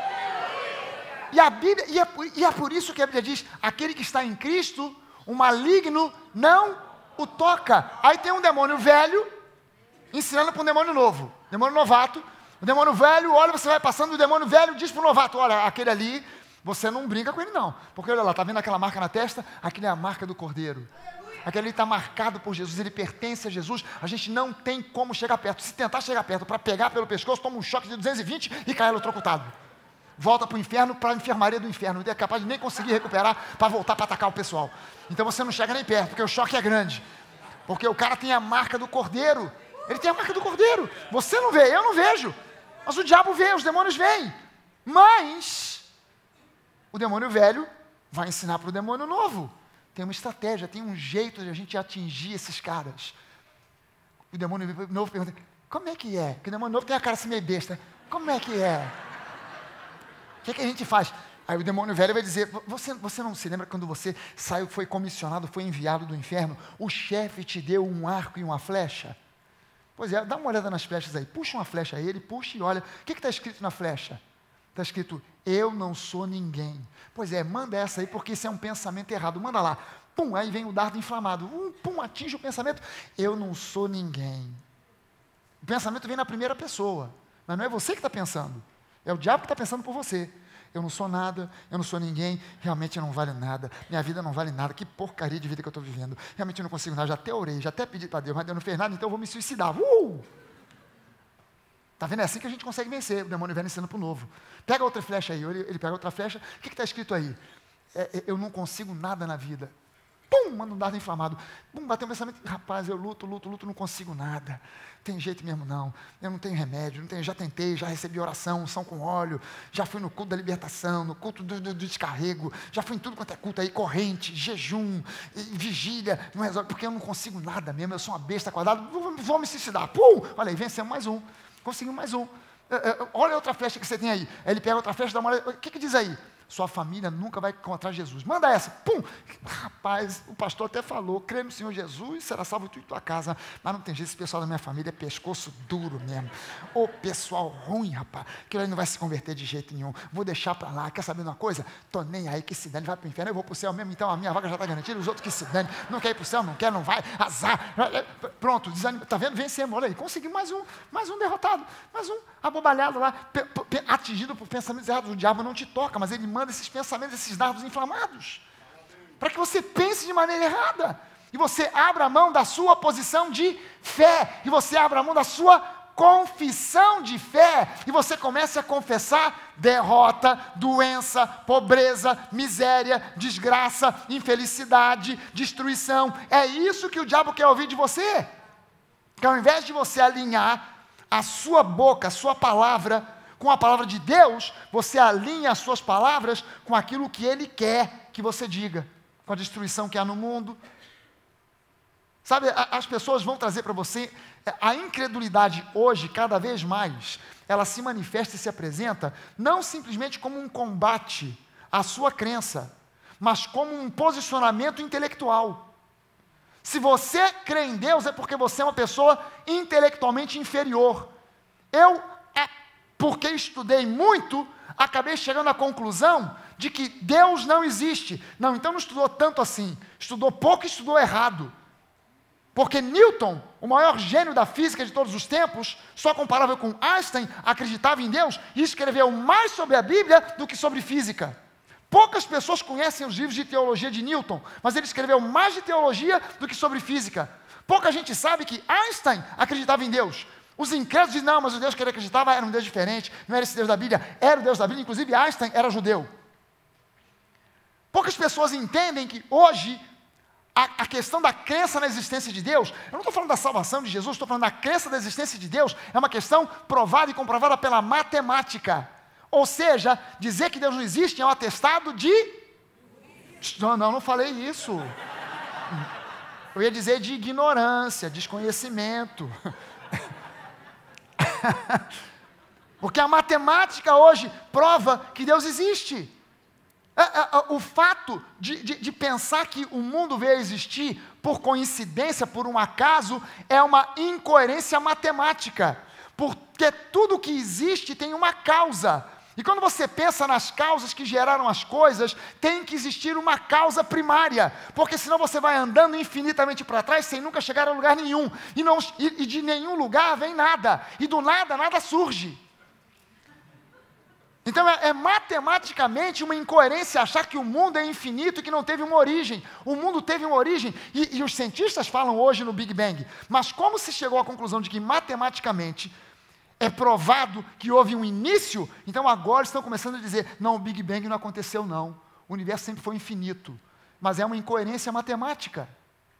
E a Bíblia, e é por isso que a Bíblia diz: aquele que está em Cristo, o maligno não o toca. Aí tem um demônio velho ensinando para um demônio novo, demônio novato. O demônio velho, olha, você vai passando, o demônio velho diz para o novato: olha, aquele ali, você não brinca com ele não, porque olha lá, está vendo aquela marca na testa? Aquilo é a marca do Cordeiro. Aquele ali está marcado por Jesus, ele pertence a Jesus. A gente não tem como chegar perto. Se tentar chegar perto para pegar pelo pescoço, toma um choque de 220 e cai eletrocutado. Volta para o inferno, para a enfermaria do inferno. Não é capaz de nem conseguir recuperar para voltar para atacar o pessoal. Então você não chega nem perto, porque o choque é grande. Porque o cara tem a marca do Cordeiro. Ele tem a marca do Cordeiro. Você não vê, eu não vejo. Mas o diabo vê, os demônios veem. Mas o demônio velho vai ensinar para o demônio novo. Tem uma estratégia, tem um jeito de a gente atingir esses caras. O demônio novo pergunta: como é que é? Porque o demônio novo tem a cara assim meio besta. Como é que é? O que a gente faz? Aí o demônio velho vai dizer: você não se lembra quando você saiu, foi comissionado, foi enviado do inferno? O chefe te deu um arco e uma flecha? Pois é, dá uma olhada nas flechas aí. Puxa uma flecha aí, ele puxa e olha. O que está escrito na flecha? Está escrito: eu não sou ninguém. Pois é, manda essa aí, porque isso é um pensamento errado. Manda lá. Pum, aí vem o dardo inflamado. Pum, atinge o pensamento. Eu não sou ninguém. O pensamento vem na primeira pessoa. Mas não é você que está pensando. É o diabo que está pensando por você. Eu não sou nada, eu não sou ninguém, realmente eu não valho nada, minha vida não vale nada, que porcaria de vida que eu estou vivendo, realmente eu não consigo nada, já até orei, já até pedi para Deus, mas Deus não fez nada, então eu vou me suicidar. Está vendo? É assim que a gente consegue vencer, o demônio velho ensinando para o novo. Pega outra flecha aí, ele pega outra flecha, o que está escrito aí? Eu não consigo nada na vida. Pum, manda um dardo inflamado. Pum, bateu um pensamento: rapaz, eu luto, não consigo nada. Tem jeito mesmo não. Eu não tenho remédio, já tentei, já recebi oração, unção com óleo, já fui no culto da libertação, no culto do descarrego, já fui em tudo quanto é culto aí, corrente, jejum, vigília, não resolve, porque eu não consigo nada mesmo, eu sou uma besta quadrada, vou me suicidar. Pum, olha aí, vencemos mais um, conseguimos mais um. Olha a outra flecha que você tem aí. Aí ele pega outra flecha, dá uma olhada, o que diz aí? Sua família nunca vai encontrar Jesus. Manda essa. Pum! Rapaz, o pastor até falou: crê no Senhor Jesus, será salvo tu e tua casa. Mas não tem jeito, esse pessoal da minha família é pescoço duro mesmo. Ô pessoal ruim, rapaz, que ele não vai se converter de jeito nenhum. Vou deixar para lá. Quer saber de uma coisa? Tô nem aí, que se dane, vai para o inferno. Eu vou para o céu mesmo, então a minha vaga já está garantida. Os outros que se dane. Não quer ir para o céu, não quer, não vai. Azar. Pronto, desanima. Tá vendo? Vencemos. Olha aí, conseguimos mais um derrotado. Mais um abobalhado lá, atingido por pensamentos errados. O diabo não te toca, mas ele manda esses pensamentos, esses dardos inflamados, para que você pense de maneira errada, e você abra a mão da sua posição de fé, e você abra a mão da sua confissão de fé, e você comece a confessar derrota, doença, pobreza, miséria, desgraça, infelicidade, destruição. É isso que o diabo quer ouvir de você, que ao invés de você alinhar a sua boca, a sua palavra com a palavra de Deus, você alinha as suas palavras com aquilo que Ele quer que você diga, com a destruição que há no mundo. Sabe, as pessoas vão trazer para você, a incredulidade hoje, cada vez mais, ela se manifesta e se apresenta, não simplesmente como um combate à sua crença, mas como um posicionamento intelectual. Se você crê em Deus, é porque você é uma pessoa intelectualmente inferior. Porque estudei muito, acabei chegando à conclusão de que Deus não existe. Não, então não estudou tanto assim. Estudou pouco e estudou errado. Porque Newton, o maior gênio da física de todos os tempos, só comparável com Einstein, acreditava em Deus e escreveu mais sobre a Bíblia do que sobre física. Poucas pessoas conhecem os livros de teologia de Newton, mas ele escreveu mais de teologia do que sobre física. Pouca gente sabe que Einstein acreditava em Deus. Os incrédulos dizem: não, mas o Deus que ele acreditava era um Deus diferente, não era esse Deus da Bíblia, era o Deus da Bíblia, inclusive Einstein era judeu. Poucas pessoas entendem que hoje a questão da crença na existência de Deus, eu não estou falando da salvação de Jesus, estou falando da crença da existência de Deus, é uma questão provada e comprovada pela matemática. Ou seja, dizer que Deus não existe é um atestado de... Não falei isso. Eu ia dizer de ignorância, desconhecimento. Porque a matemática hoje prova que Deus existe. O fato de pensar que o mundo veio a existir por coincidência, por um acaso, é uma incoerência matemática. Porque tudo que existe tem uma causa. E quando você pensa nas causas que geraram as coisas, tem que existir uma causa primária, porque senão você vai andando infinitamente para trás sem nunca chegar a lugar nenhum, e de nenhum lugar vem nada, e do nada, nada surge. Então é matematicamente uma incoerência achar que o mundo é infinito e que não teve uma origem. O mundo teve uma origem, e os cientistas falam hoje no Big Bang, mas como se chegou à conclusão de que matematicamente é provado que houve um início, então agora estão começando a dizer, não, o Big Bang não aconteceu não, o universo sempre foi infinito, mas é uma incoerência matemática.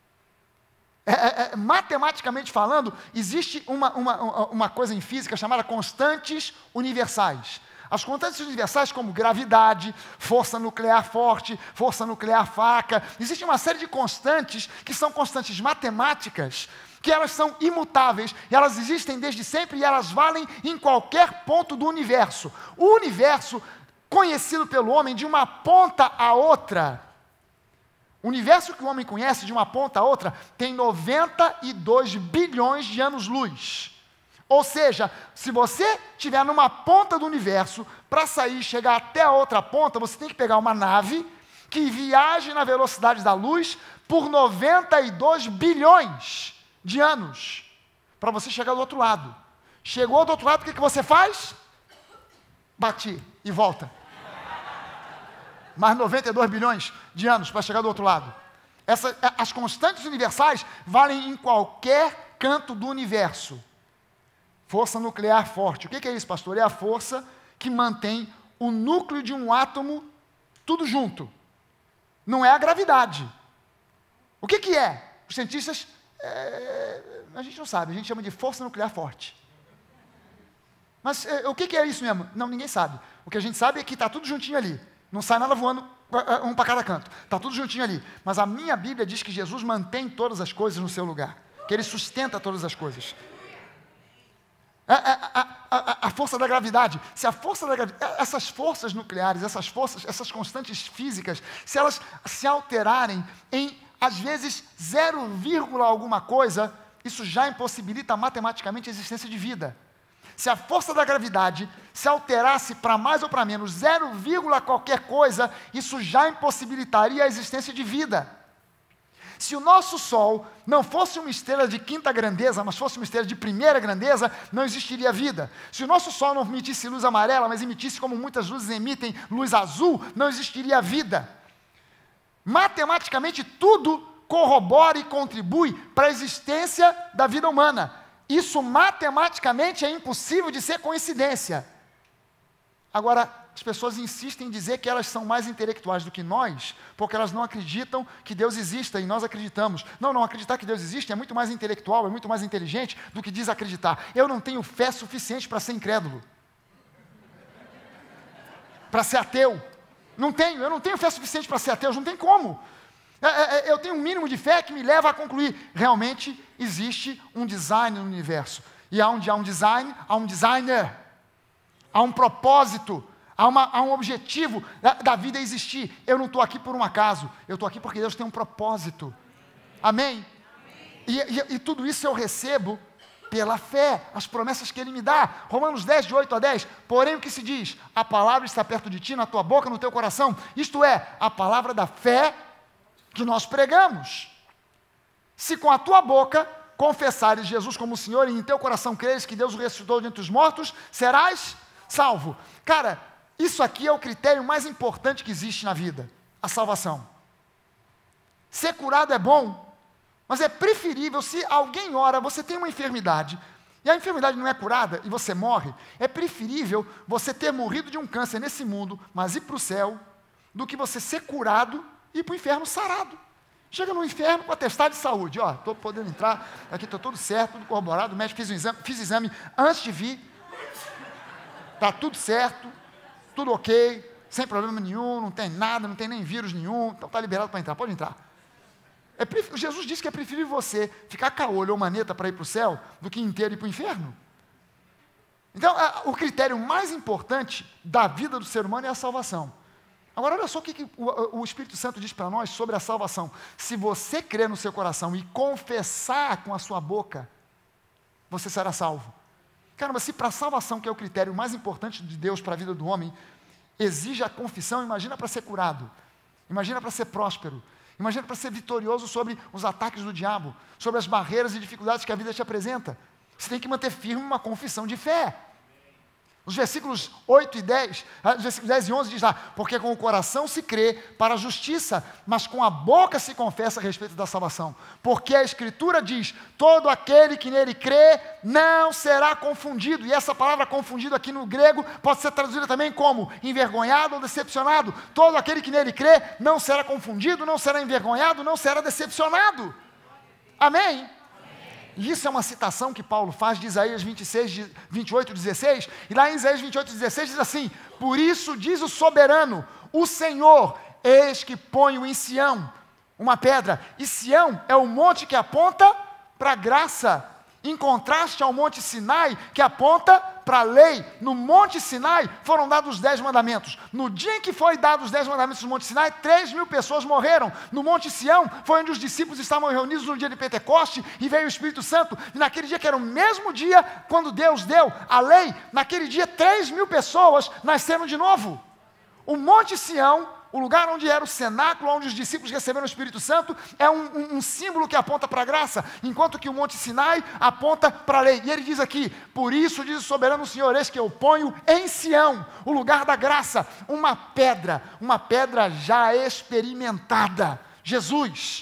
Matematicamente falando, existe uma coisa em física chamada constantes universais. As constantes universais como gravidade, força nuclear forte, força nuclear fraca, existe uma série de constantes que são constantes matemáticas, que elas são imutáveis, e elas existem desde sempre e elas valem em qualquer ponto do universo. O universo, conhecido pelo homem de uma ponta a outra, o universo que o homem conhece de uma ponta a outra, tem 92 bilhões de anos-luz. Ou seja, se você estiver numa ponta do universo, para sair e chegar até a outra ponta, você tem que pegar uma nave que viaje na velocidade da luz por 92 bilhões de anos, para você chegar do outro lado. Chegou do outro lado, o que você faz? Bati e volta. Mais 92 bilhões de anos para chegar do outro lado. As constantes universais valem em qualquer canto do universo. Força nuclear forte. O que é isso, pastor? É a força que mantém o núcleo de um átomo tudo junto. Não é a gravidade. O que é? Os cientistas... a gente não sabe, a gente chama de força nuclear forte. Mas o que é isso mesmo? Não, ninguém sabe. O que a gente sabe é que está tudo juntinho ali. Não sai nada voando um para cada canto. Está tudo juntinho ali. Mas a minha Bíblia diz que Jesus mantém todas as coisas no seu lugar. Que Ele sustenta todas as coisas. A força da gravidade. Se a força da gravidade, essas forças nucleares, essas constantes físicas, se elas se alterarem em, às vezes, 0, alguma coisa, isso já impossibilita matematicamente a existência de vida. Se a força da gravidade se alterasse para mais ou para menos 0, qualquer coisa, isso já impossibilitaria a existência de vida. Se o nosso Sol não fosse uma estrela de quinta grandeza, mas fosse uma estrela de primeira grandeza, não existiria vida. Se o nosso Sol não emitisse luz amarela, mas emitisse como muitas luzes emitem, luz azul, não existiria vida. Matematicamente, tudo corrobora e contribui para a existência da vida humana. Isso matematicamente é impossível de ser coincidência. Agora, as pessoas insistem em dizer que elas são mais intelectuais do que nós, porque elas não acreditam que Deus exista, e nós acreditamos. Não acreditar que Deus existe é muito mais intelectual, é muito mais inteligente do que desacreditar. Eu não tenho fé suficiente para ser incrédulo, para ser ateu. Eu não tenho fé suficiente para ser ateu, não tem como. Eu tenho um mínimo de fé que me leva a concluir, realmente existe um design no universo. E onde há um design, há um designer. Há um propósito, há um objetivo da vida existir. Eu não estou aqui por um acaso, eu estou aqui porque Deus tem um propósito. Amém? E tudo isso eu recebo pela fé, as promessas que Ele me dá. Romanos 10, de 8 a 10. Porém, o que se diz? A palavra está perto de ti, na tua boca, no teu coração. Isto é, a palavra da fé que nós pregamos. Se com a tua boca confessares Jesus como Senhor e em teu coração creres que Deus o ressuscitou dentre os mortos, serás salvo. Cara, isso aqui é o critério mais importante que existe na vida, a salvação. Ser curado é bom, mas é preferível, se alguém ora, você tem uma enfermidade, e a enfermidade não é curada, e você morre, é preferível você ter morrido de um câncer nesse mundo, mas ir para o céu, do que você ser curado e ir para o inferno sarado. Chega no inferno com atestado de saúde. Ó, estou podendo entrar, aqui estou tudo certo, tudo corroborado, o médico fiz exame antes de vir. Está tudo certo, tudo ok, sem problema nenhum, não tem nada, não tem nem vírus nenhum, então está liberado para entrar, pode entrar. Jesus disse que é preferível você ficar caolho ou maneta para ir para o céu do que inteiro ir para o inferno. Então, o critério mais importante da vida do ser humano é a salvação. Agora, olha só o que o Espírito Santo diz para nós sobre a salvação. Se você crer no seu coração e confessar com a sua boca, você será salvo. Caramba, se para a salvação, que é o critério mais importante de Deus para a vida do homem, exige a confissão, imagina para ser curado, imagina para ser próspero, imagina para ser vitorioso sobre os ataques do diabo, sobre as barreiras e dificuldades que a vida te apresenta. Você tem que manter firme uma confissão de fé. Os versículos 8 e 10, os versículos 10 e 11 diz lá, porque com o coração se crê para a justiça, mas com a boca se confessa a respeito da salvação. Porque a Escritura diz, todo aquele que nele crê não será confundido. E essa palavra confundido aqui no grego pode ser traduzida também como envergonhado ou decepcionado. Todo aquele que nele crê não será confundido, não será envergonhado, não será decepcionado. Amém? E isso é uma citação que Paulo faz de Isaías 26, 28, 16. E lá em Isaías 28, 16 diz assim, por isso diz o soberano, o Senhor, eis que ponho em Sião uma pedra. E Sião é o monte que aponta para a graça, em contraste ao monte Sinai, que aponta para a lei. No monte Sinai foram dados os 10 mandamentos. No dia em que foi dados os 10 mandamentos no monte Sinai, 3.000 pessoas morreram. No monte Sião foi onde os discípulos estavam reunidos no dia de Pentecoste e veio o Espírito Santo. E naquele dia, que era o mesmo dia quando Deus deu a lei, naquele dia 3.000 pessoas nasceram de novo. O monte Sião, o lugar onde era o cenáculo, onde os discípulos receberam o Espírito Santo, é um símbolo que aponta para a graça, enquanto que o Monte Sinai aponta para a lei. E ele diz aqui, por isso diz o soberano Senhor, eis que eu ponho em Sião, o lugar da graça, uma pedra já experimentada, Jesus.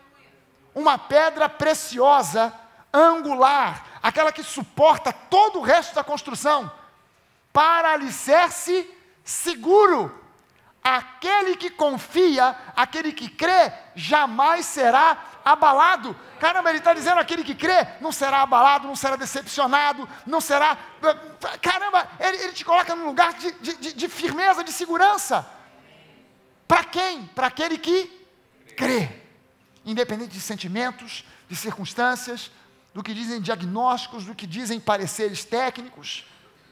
Uma pedra preciosa, angular, aquela que suporta todo o resto da construção, para alicerce seguro. Aquele que confia, aquele que crê, jamais será abalado. Caramba, ele está dizendo, aquele que crê não será abalado, não será decepcionado, não será... Caramba, ele te coloca num lugar de firmeza, de segurança. Para quem? Para aquele que crê. Independente de sentimentos, de circunstâncias, do que dizem diagnósticos, do que dizem pareceres técnicos.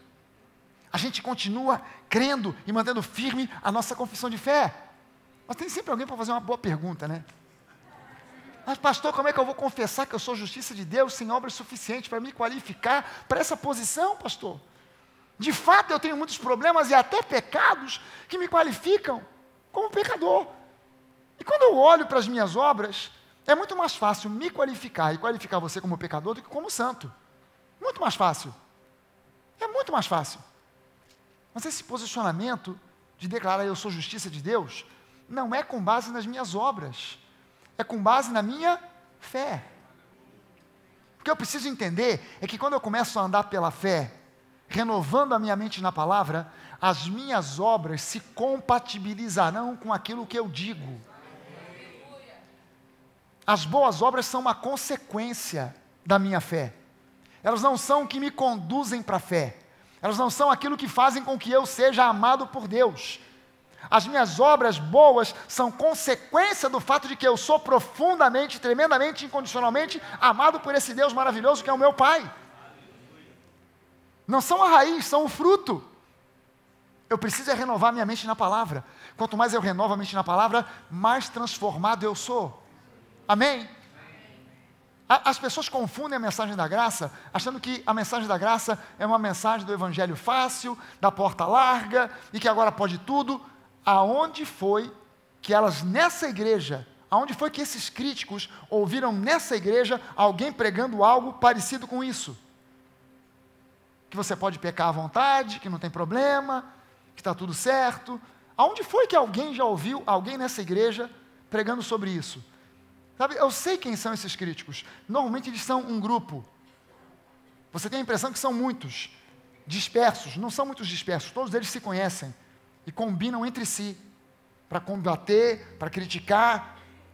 A gente continua crendo e mantendo firme a nossa confissão de fé. Mas tem sempre alguém para fazer uma boa pergunta, né? Mas pastor, como é que eu vou confessar que eu sou justiça de Deus sem obras suficientes para me qualificar para essa posição, pastor? De fato, eu tenho muitos problemas e até pecados que me qualificam como pecador. E quando eu olho para as minhas obras, é muito mais fácil me qualificar e qualificar você como pecador do que como santo. Muito mais fácil. É muito mais fácil. Mas esse posicionamento de declarar eu sou justiça de Deus, não é com base nas minhas obras, é com base na minha fé. O que eu preciso entender é que quando eu começo a andar pela fé, renovando a minha mente na palavra, as minhas obras se compatibilizarão com aquilo que eu digo. As boas obras são uma consequência da minha fé. Elas não são o que me conduzem para a fé. Elas não são aquilo que fazem com que eu seja amado por Deus. As minhas obras boas são consequência do fato de que eu sou profundamente, tremendamente, incondicionalmente amado por esse Deus maravilhoso que é o meu Pai. Não são a raiz, são o fruto. Eu preciso renovar minha mente na palavra. Quanto mais eu renovo a mente na palavra, mais transformado eu sou. Amém? As pessoas confundem a mensagem da graça, achando que a mensagem da graça é uma mensagem do evangelho fácil, da porta larga, e que agora pode tudo. Aonde foi que elas nessa igreja, aonde foi que esses críticos ouviram nessa igreja alguém pregando algo parecido com isso? Que você pode pecar à vontade, que não tem problema, que está tudo certo. Aonde foi que alguém já ouviu alguém nessa igreja pregando sobre isso? Sabe, eu sei quem são esses críticos. Normalmente eles são um grupo. Você tem a impressão que são muitos, dispersos. Não são muitos dispersos, todos eles se conhecem e combinam entre si para combater, para criticar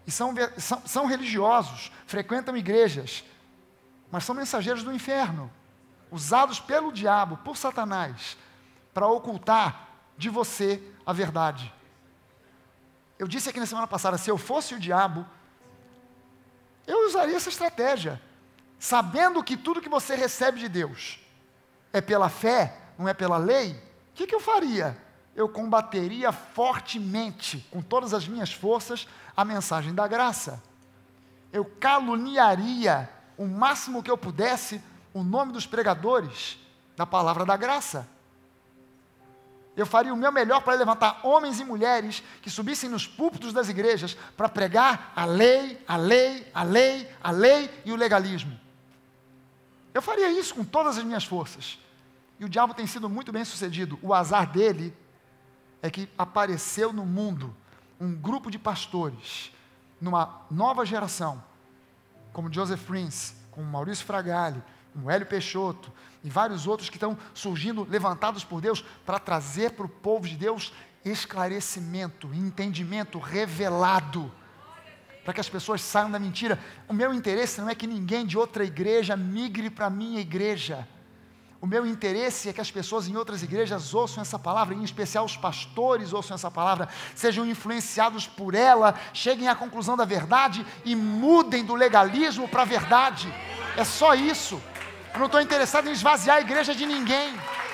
e são religiosos, frequentam igrejas, mas são mensageiros do inferno, usados pelo diabo, por Satanás, para ocultar de você a verdade. Eu disse aqui na semana passada, se eu fosse o diabo, eu usaria essa estratégia, sabendo que tudo que você recebe de Deus é pela fé, não é pela lei. O que eu faria? Eu combateria fortemente, com todas as minhas forças, a mensagem da graça. Eu caluniaria o máximo que eu pudesse o nome dos pregadores da palavra da graça. Eu faria o meu melhor para levantar homens e mulheres que subissem nos púlpitos das igrejas para pregar a lei, a lei, a lei, a lei e o legalismo. Eu faria isso com todas as minhas forças. E o diabo tem sido muito bem sucedido. O azar dele é que apareceu no mundo um grupo de pastores, numa nova geração, como Joseph Prince, como Maurício Fragali, como Hélio Peixoto, e vários outros que estão surgindo, levantados por Deus, para trazer para o povo de Deus esclarecimento, entendimento revelado, para que as pessoas saiam da mentira. O meu interesse não é que ninguém de outra igreja migre para a minha igreja. O meu interesse é que as pessoas em outras igrejas ouçam essa palavra, em especial os pastores ouçam essa palavra, sejam influenciados por ela, cheguem à conclusão da verdade e mudem do legalismo para a verdade. É só isso. Eu não estou interessado em esvaziar a igreja de ninguém.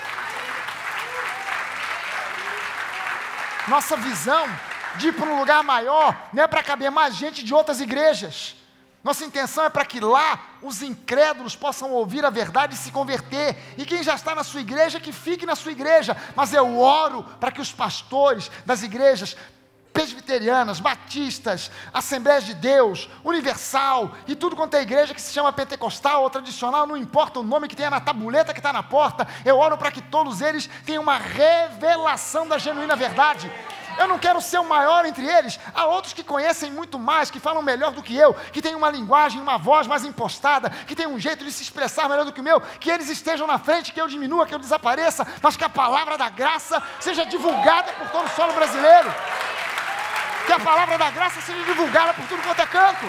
Nossa visão de ir para um lugar maior não é para caber mais gente de outras igrejas. Nossa intenção é para que lá os incrédulos possam ouvir a verdade e se converter. E quem já está na sua igreja, que fique na sua igreja. Mas eu oro para que os pastores das igrejas presbiterianas, batistas, Assembleias de Deus, Universal e tudo quanto é igreja que se chama pentecostal ou tradicional, não importa o nome que tenha na tabuleta que está na porta, eu oro para que todos eles tenham uma revelação da genuína verdade. Eu não quero ser o maior entre eles. Há outros que conhecem muito mais, que falam melhor do que eu, que têm uma linguagem, uma voz mais impostada, que têm um jeito de se expressar melhor do que o meu, que eles estejam na frente, que eu diminua, que eu desapareça, mas que a palavra da graça seja divulgada por todo o solo brasileiro. Que a palavra da graça seja divulgada por tudo quanto é canto.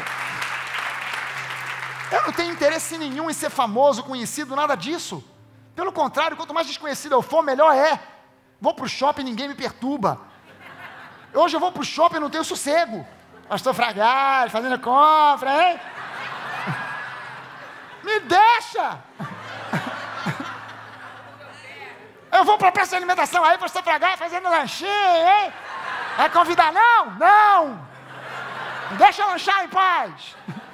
Eu não tenho interesse nenhum em ser famoso, conhecido, nada disso. Pelo contrário, quanto mais desconhecido eu for, melhor é. Vou para o shopping, ninguém me perturba. Hoje eu vou para o shopping e não tenho sossego. Pastor Fragali, fazendo compra, hein? Me deixa! Eu vou para a praça de alimentação aí, pastor Fragali, fazendo lanchinho, hein? Vai convidar não? Não! Me deixa lanchar em paz.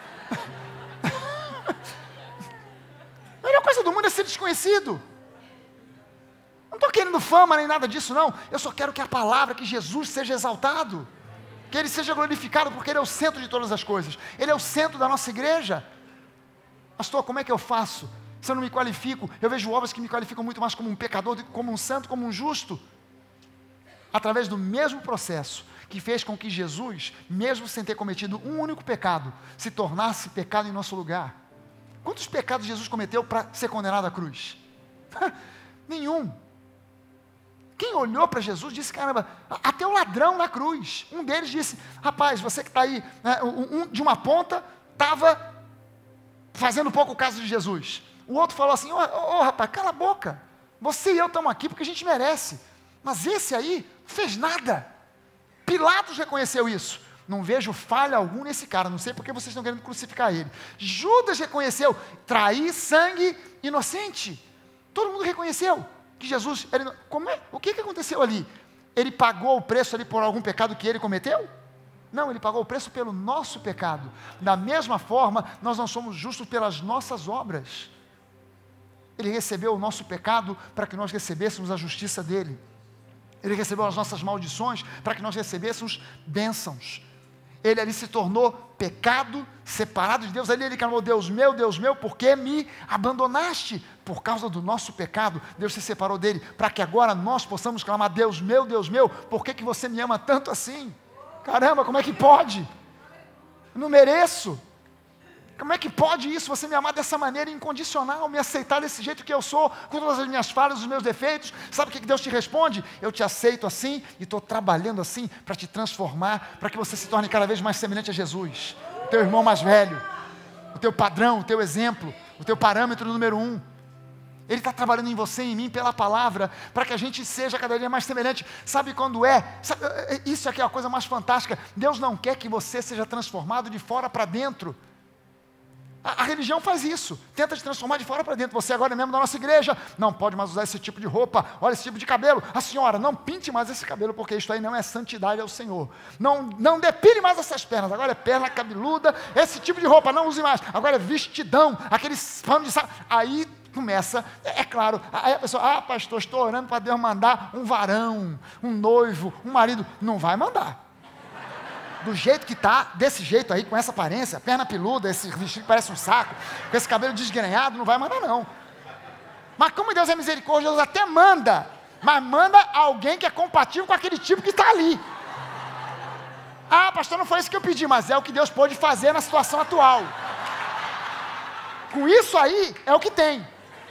A melhor coisa do mundo é ser desconhecido. Não estou querendo fama nem nada disso, não. Eu só quero que a palavra, que Jesus seja exaltado. Que Ele seja glorificado, porque Ele é o centro de todas as coisas. Ele é o centro da nossa igreja. Pastor, como é que eu faço? Se eu não me qualifico, eu vejo obras que me qualificam muito mais como um pecador, do que como um santo, como um justo. Através do mesmo processo que fez com que Jesus, mesmo sem ter cometido um único pecado, se tornasse pecado em nosso lugar. Quantos pecados Jesus cometeu para ser condenado à cruz? Nenhum. Quem olhou para Jesus disse, caramba, até o ladrão na cruz. Um deles disse, rapaz, você que está aí, né, um de uma ponta, estava fazendo pouco caso de Jesus. O outro falou assim, rapaz, cala a boca. Você e eu estamos aqui porque a gente merece. Mas esse aí não fez nada. Pilatos reconheceu isso. Não vejo falha alguma nesse cara, não sei porque vocês estão querendo crucificar ele. Judas reconheceu, trair sangue inocente. Todo mundo reconheceu que Jesus, o que aconteceu ali? Ele pagou o preço ali por algum pecado que ele cometeu? Não, ele pagou o preço pelo nosso pecado. Da mesma forma, nós não somos justos pelas nossas obras. Ele recebeu o nosso pecado para que nós recebêssemos a justiça dele. Ele recebeu as nossas maldições para que nós recebêssemos bênçãos. Ele ali se tornou pecado, separado de Deus. Ali ele clamou, Deus meu, por que me abandonaste? Por causa do nosso pecado, Deus se separou dele, para que agora nós possamos clamar, Deus meu, por que você me ama tanto assim? Caramba, como é que pode? Eu não mereço. Como é que pode isso, você me amar dessa maneira incondicional, me aceitar desse jeito que eu sou, com todas as minhas falhas, os meus defeitos? Sabe o que Deus te responde? Eu te aceito assim e estou trabalhando assim para te transformar, para que você se torne cada vez mais semelhante a Jesus, o teu irmão mais velho, o teu padrão, o teu exemplo, o teu parâmetro número 1. Ele está trabalhando em você e em mim pela palavra, para que a gente seja cada dia mais semelhante. Sabe quando é? Isso aqui é a coisa mais fantástica. Deus não quer que você seja transformado de fora para dentro. A religião faz isso, tenta te transformar de fora para dentro. Você agora é membro da nossa igreja, não pode mais usar esse tipo de roupa, olha esse tipo de cabelo. A senhora, não pinte mais esse cabelo, porque isso aí não é santidade ao Senhor. Não depile mais essas pernas, agora é perna cabeluda, esse tipo de roupa, não use mais. Agora é vestidão, aqueles panos de saco. Aí começa, é claro, aí a pessoa, pastor, estou orando para Deus mandar um varão, um noivo, um marido. Não vai mandar. Do jeito que está, desse jeito aí, com essa aparência, perna peluda, esse vestido que parece um saco, com esse cabelo desgrenhado, não vai mandar não. Mas como Deus é misericordioso, Deus até manda, mas manda alguém que é compatível com aquele tipo que está ali. Pastor, não foi isso que eu pedi, mas é o que Deus pôde fazer na situação atual. Com isso aí, é o que tem.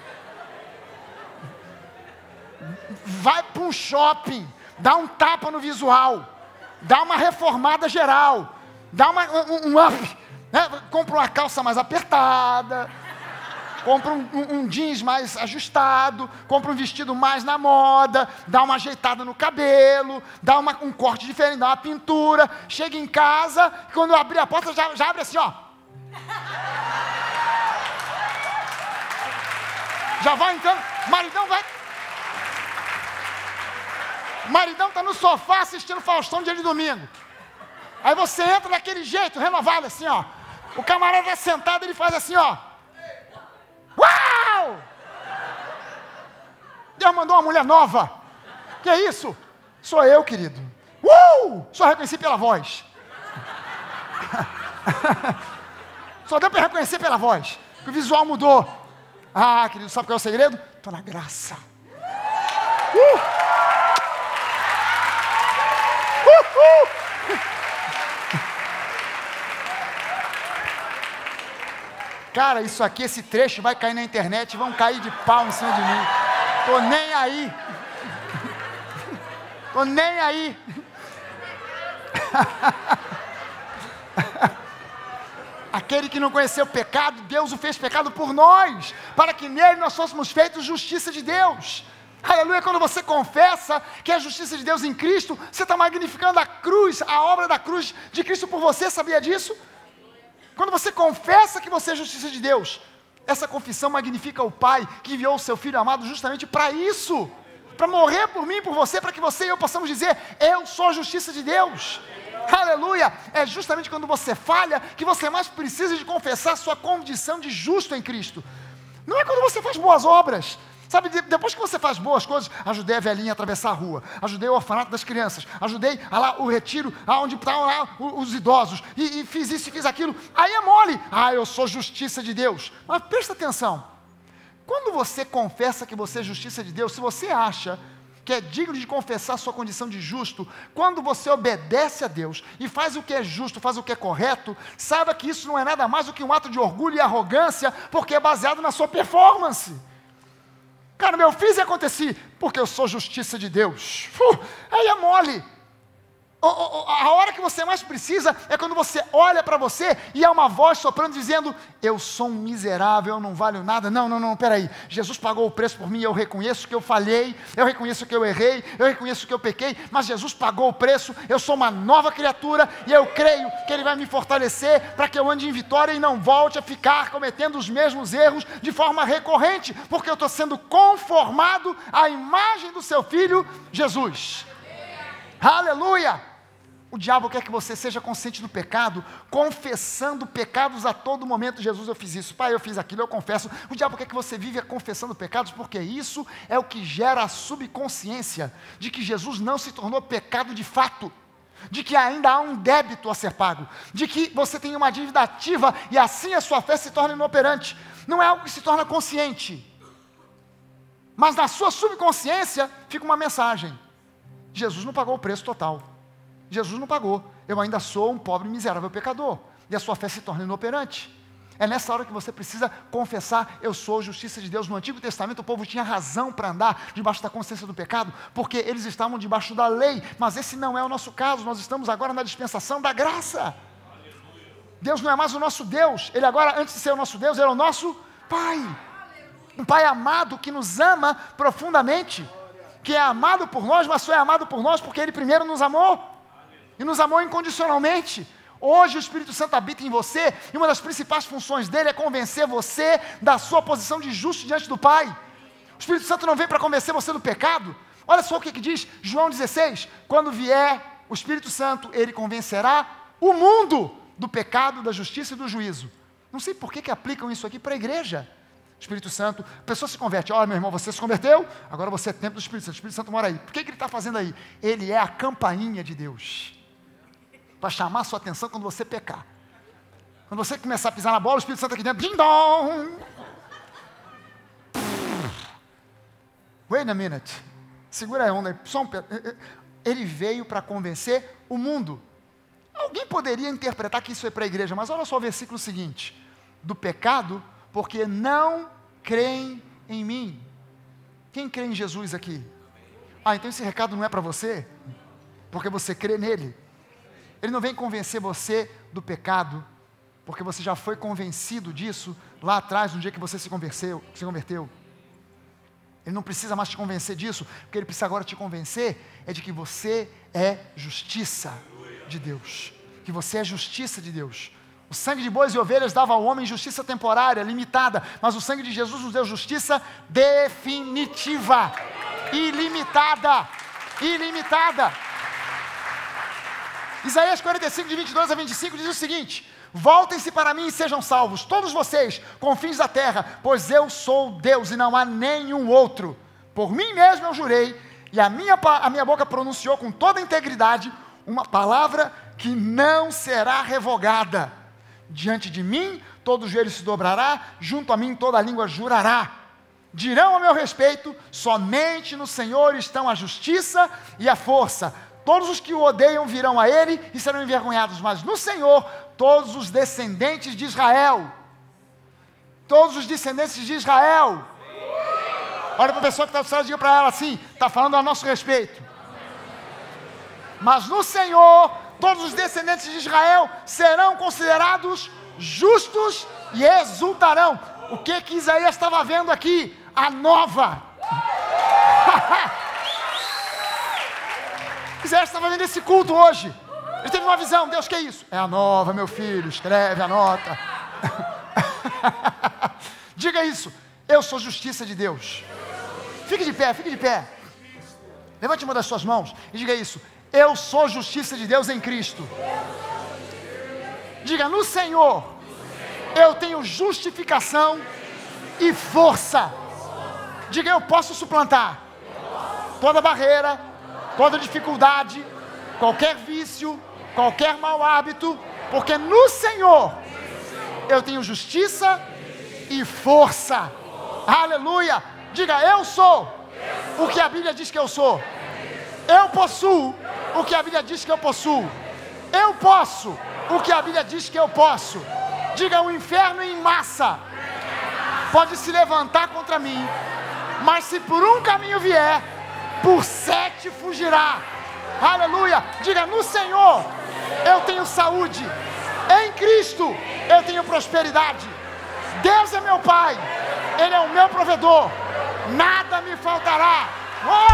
Vai para um shopping, dá um tapa no visual, dá uma reformada geral, dá um up, né? Compra uma calça mais apertada, compra um jeans mais ajustado, compra um vestido mais na moda, dá uma ajeitada no cabelo, dá um corte diferente, dá uma pintura, chega em casa, quando abrir a porta já abre assim, ó. Já vai entrando, maridão está no sofá assistindo Faustão dia de domingo. Aí você entra daquele jeito, renovado assim, ó. O camarada está sentado, ele faz assim, ó. Uau! Deus mandou uma mulher nova. Que é isso? Sou eu, querido. Só reconheci pela voz. Só deu para reconhecer pela voz. Que o visual mudou. Querido, sabe qual é o segredo? Estou na graça. Cara, isso aqui, esse trecho vai cair na internet, vão cair de pau em cima de mim. Tô nem aí. Tô nem aí. Aquele que não conheceu o pecado, Deus o fez pecado por nós, para que nele nós fôssemos feitos justiça de Deus. Aleluia, quando você confessa que é a justiça de Deus em Cristo, você está magnificando a cruz, a obra da cruz de Cristo por você, sabia disso? Quando você confessa que você é justiça de Deus, essa confissão magnifica o Pai, que enviou o seu Filho amado justamente para isso, para morrer por mim e por você, para que você e eu possamos dizer, eu sou a justiça de Deus. Aleluia, é justamente quando você falha, que você mais precisa de confessar sua condição de justo em Cristo. Não é quando você faz boas obras. Sabe, depois que você faz boas coisas, ajudei a velhinha a atravessar a rua, ajudei o orfanato das crianças, ajudei lá o retiro, onde estão lá os idosos, e fiz isso e fiz aquilo, aí é mole, eu sou justiça de Deus. Mas presta atenção, quando você confessa que você é justiça de Deus, se você acha que é digno de confessar sua condição de justo, quando você obedece a Deus e faz o que é justo, faz o que é correto, saiba que isso não é nada mais do que um ato de orgulho e arrogância, porque é baseado na sua performance. Cara, eu fiz e aconteci, porque eu sou justiça de Deus. Aí é mole. A hora que você mais precisa é quando você olha para você e há uma voz soprando dizendo, eu sou um miserável, eu não valho nada. Não, peraí, Jesus pagou o preço por mim, eu reconheço que eu falhei, eu reconheço que eu errei, eu reconheço que eu pequei, mas Jesus pagou o preço, eu sou uma nova criatura e eu creio que Ele vai me fortalecer para que eu ande em vitória e não volte a ficar cometendo os mesmos erros de forma recorrente, porque eu estou sendo conformado à imagem do seu Filho, Jesus. Aleluia! O diabo quer que você seja consciente do pecado, confessando pecados a todo momento. Jesus, eu fiz isso, pai, eu fiz aquilo, eu confesso. O diabo quer que você viva confessando pecados, porque isso é o que gera a subconsciência de que Jesus não se tornou pecado de fato, de que ainda há um débito a ser pago, de que você tem uma dívida ativa e assim a sua fé se torna inoperante. Não é algo que se torna consciente, mas na sua subconsciência fica uma mensagem: Jesus não pagou o preço total. Jesus não pagou, eu ainda sou um pobre miserável pecador, e a sua fé se torna inoperante. É nessa hora que você precisa confessar: eu sou justiça de Deus. No Antigo Testamento o povo tinha razão para andar debaixo da consciência do pecado, porque eles estavam debaixo da lei, mas esse não é o nosso caso. Nós estamos agora na dispensação da graça. Deus não é mais o nosso Deus, Ele agora, antes de ser o nosso Deus, Ele é o nosso Pai. Um Pai amado que nos ama profundamente, que é amado por nós, mas só é amado por nós porque Ele primeiro nos amou, e nos amou incondicionalmente. Hoje o Espírito Santo habita em você, e uma das principais funções dele é convencer você da sua posição de justo diante do Pai. O Espírito Santo não vem para convencer você do pecado. Olha só o que diz João 16, quando vier o Espírito Santo, ele convencerá o mundo do pecado, da justiça e do juízo. Não sei por que aplicam isso aqui para a igreja. Espírito Santo, a pessoa se converte: olha, meu irmão, você se converteu, agora você é templo do Espírito Santo, o Espírito Santo mora aí. Por que ele está fazendo aí? Ele é a campainha de Deus, para chamar a sua atenção quando você pecar. Quando você começar a pisar na bola, o Espírito Santo aqui dentro, ding dong. Wait a minute, segura a onda aí, só um pedaço. Ele veio para convencer o mundo. Alguém poderia interpretar que isso é para a igreja, mas olha só o versículo seguinte: do pecado, porque não creem em mim. Quem crê em Jesus aqui? Então esse recado não é para você, porque você crê nele. Ele não vem convencer você do pecado, porque você já foi convencido disso lá atrás, no dia que você se converteu. Ele não precisa mais te convencer disso, porque ele precisa agora te convencer é de que você é justiça de Deus, que você é justiça de Deus. O sangue de bois e ovelhas dava ao homem justiça temporária, limitada, mas o sangue de Jesus nos deu justiça definitiva, ilimitada. Isaías 45, de 22 a 25, diz o seguinte: voltem-se para mim e sejam salvos, todos vocês, confins da terra, pois eu sou Deus e não há nenhum outro. Por mim mesmo eu jurei, e a minha boca pronunciou com toda a integridade uma palavra que não será revogada. Diante de mim todo joelho se dobrará, junto a mim toda língua jurará. Dirão a meu respeito: somente no Senhor estão a justiça e a força. Todos os que o odeiam virão a ele e serão envergonhados, mas no Senhor todos os descendentes de Israel. Todos os descendentes de Israel. Olha para a pessoa que está do céu e diga para ela assim: está falando a nosso respeito. Mas no Senhor todos os descendentes de Israel serão considerados justos e exultarão. O que Isaías estava vendo aqui? A nova. Isaías estava vendo esse culto hoje. Ele teve uma visão: Deus, que é isso? É a nova, meu filho, escreve, anota. Diga isso: eu sou justiça de Deus. Fique de pé, fique de pé. Levante uma das suas mãos e diga isso: eu sou justiça de Deus em Cristo. Diga: no Senhor eu tenho justificação e força. Diga: eu posso suplantar toda barreira, toda dificuldade, qualquer vício, qualquer mau hábito, porque no Senhor eu tenho justiça e força. Aleluia. Diga: eu sou o que a Bíblia diz que eu sou. Eu possuo o que a Bíblia diz que eu possuo. Eu posso o que a Bíblia diz que eu posso. Diga: o inferno em massa pode se levantar contra mim, mas se por um caminho vier, por 7 fugirá. Aleluia. Diga: no Senhor eu tenho saúde, em Cristo eu tenho prosperidade. Deus é meu Pai, Ele é o meu provedor, nada me faltará. Oh!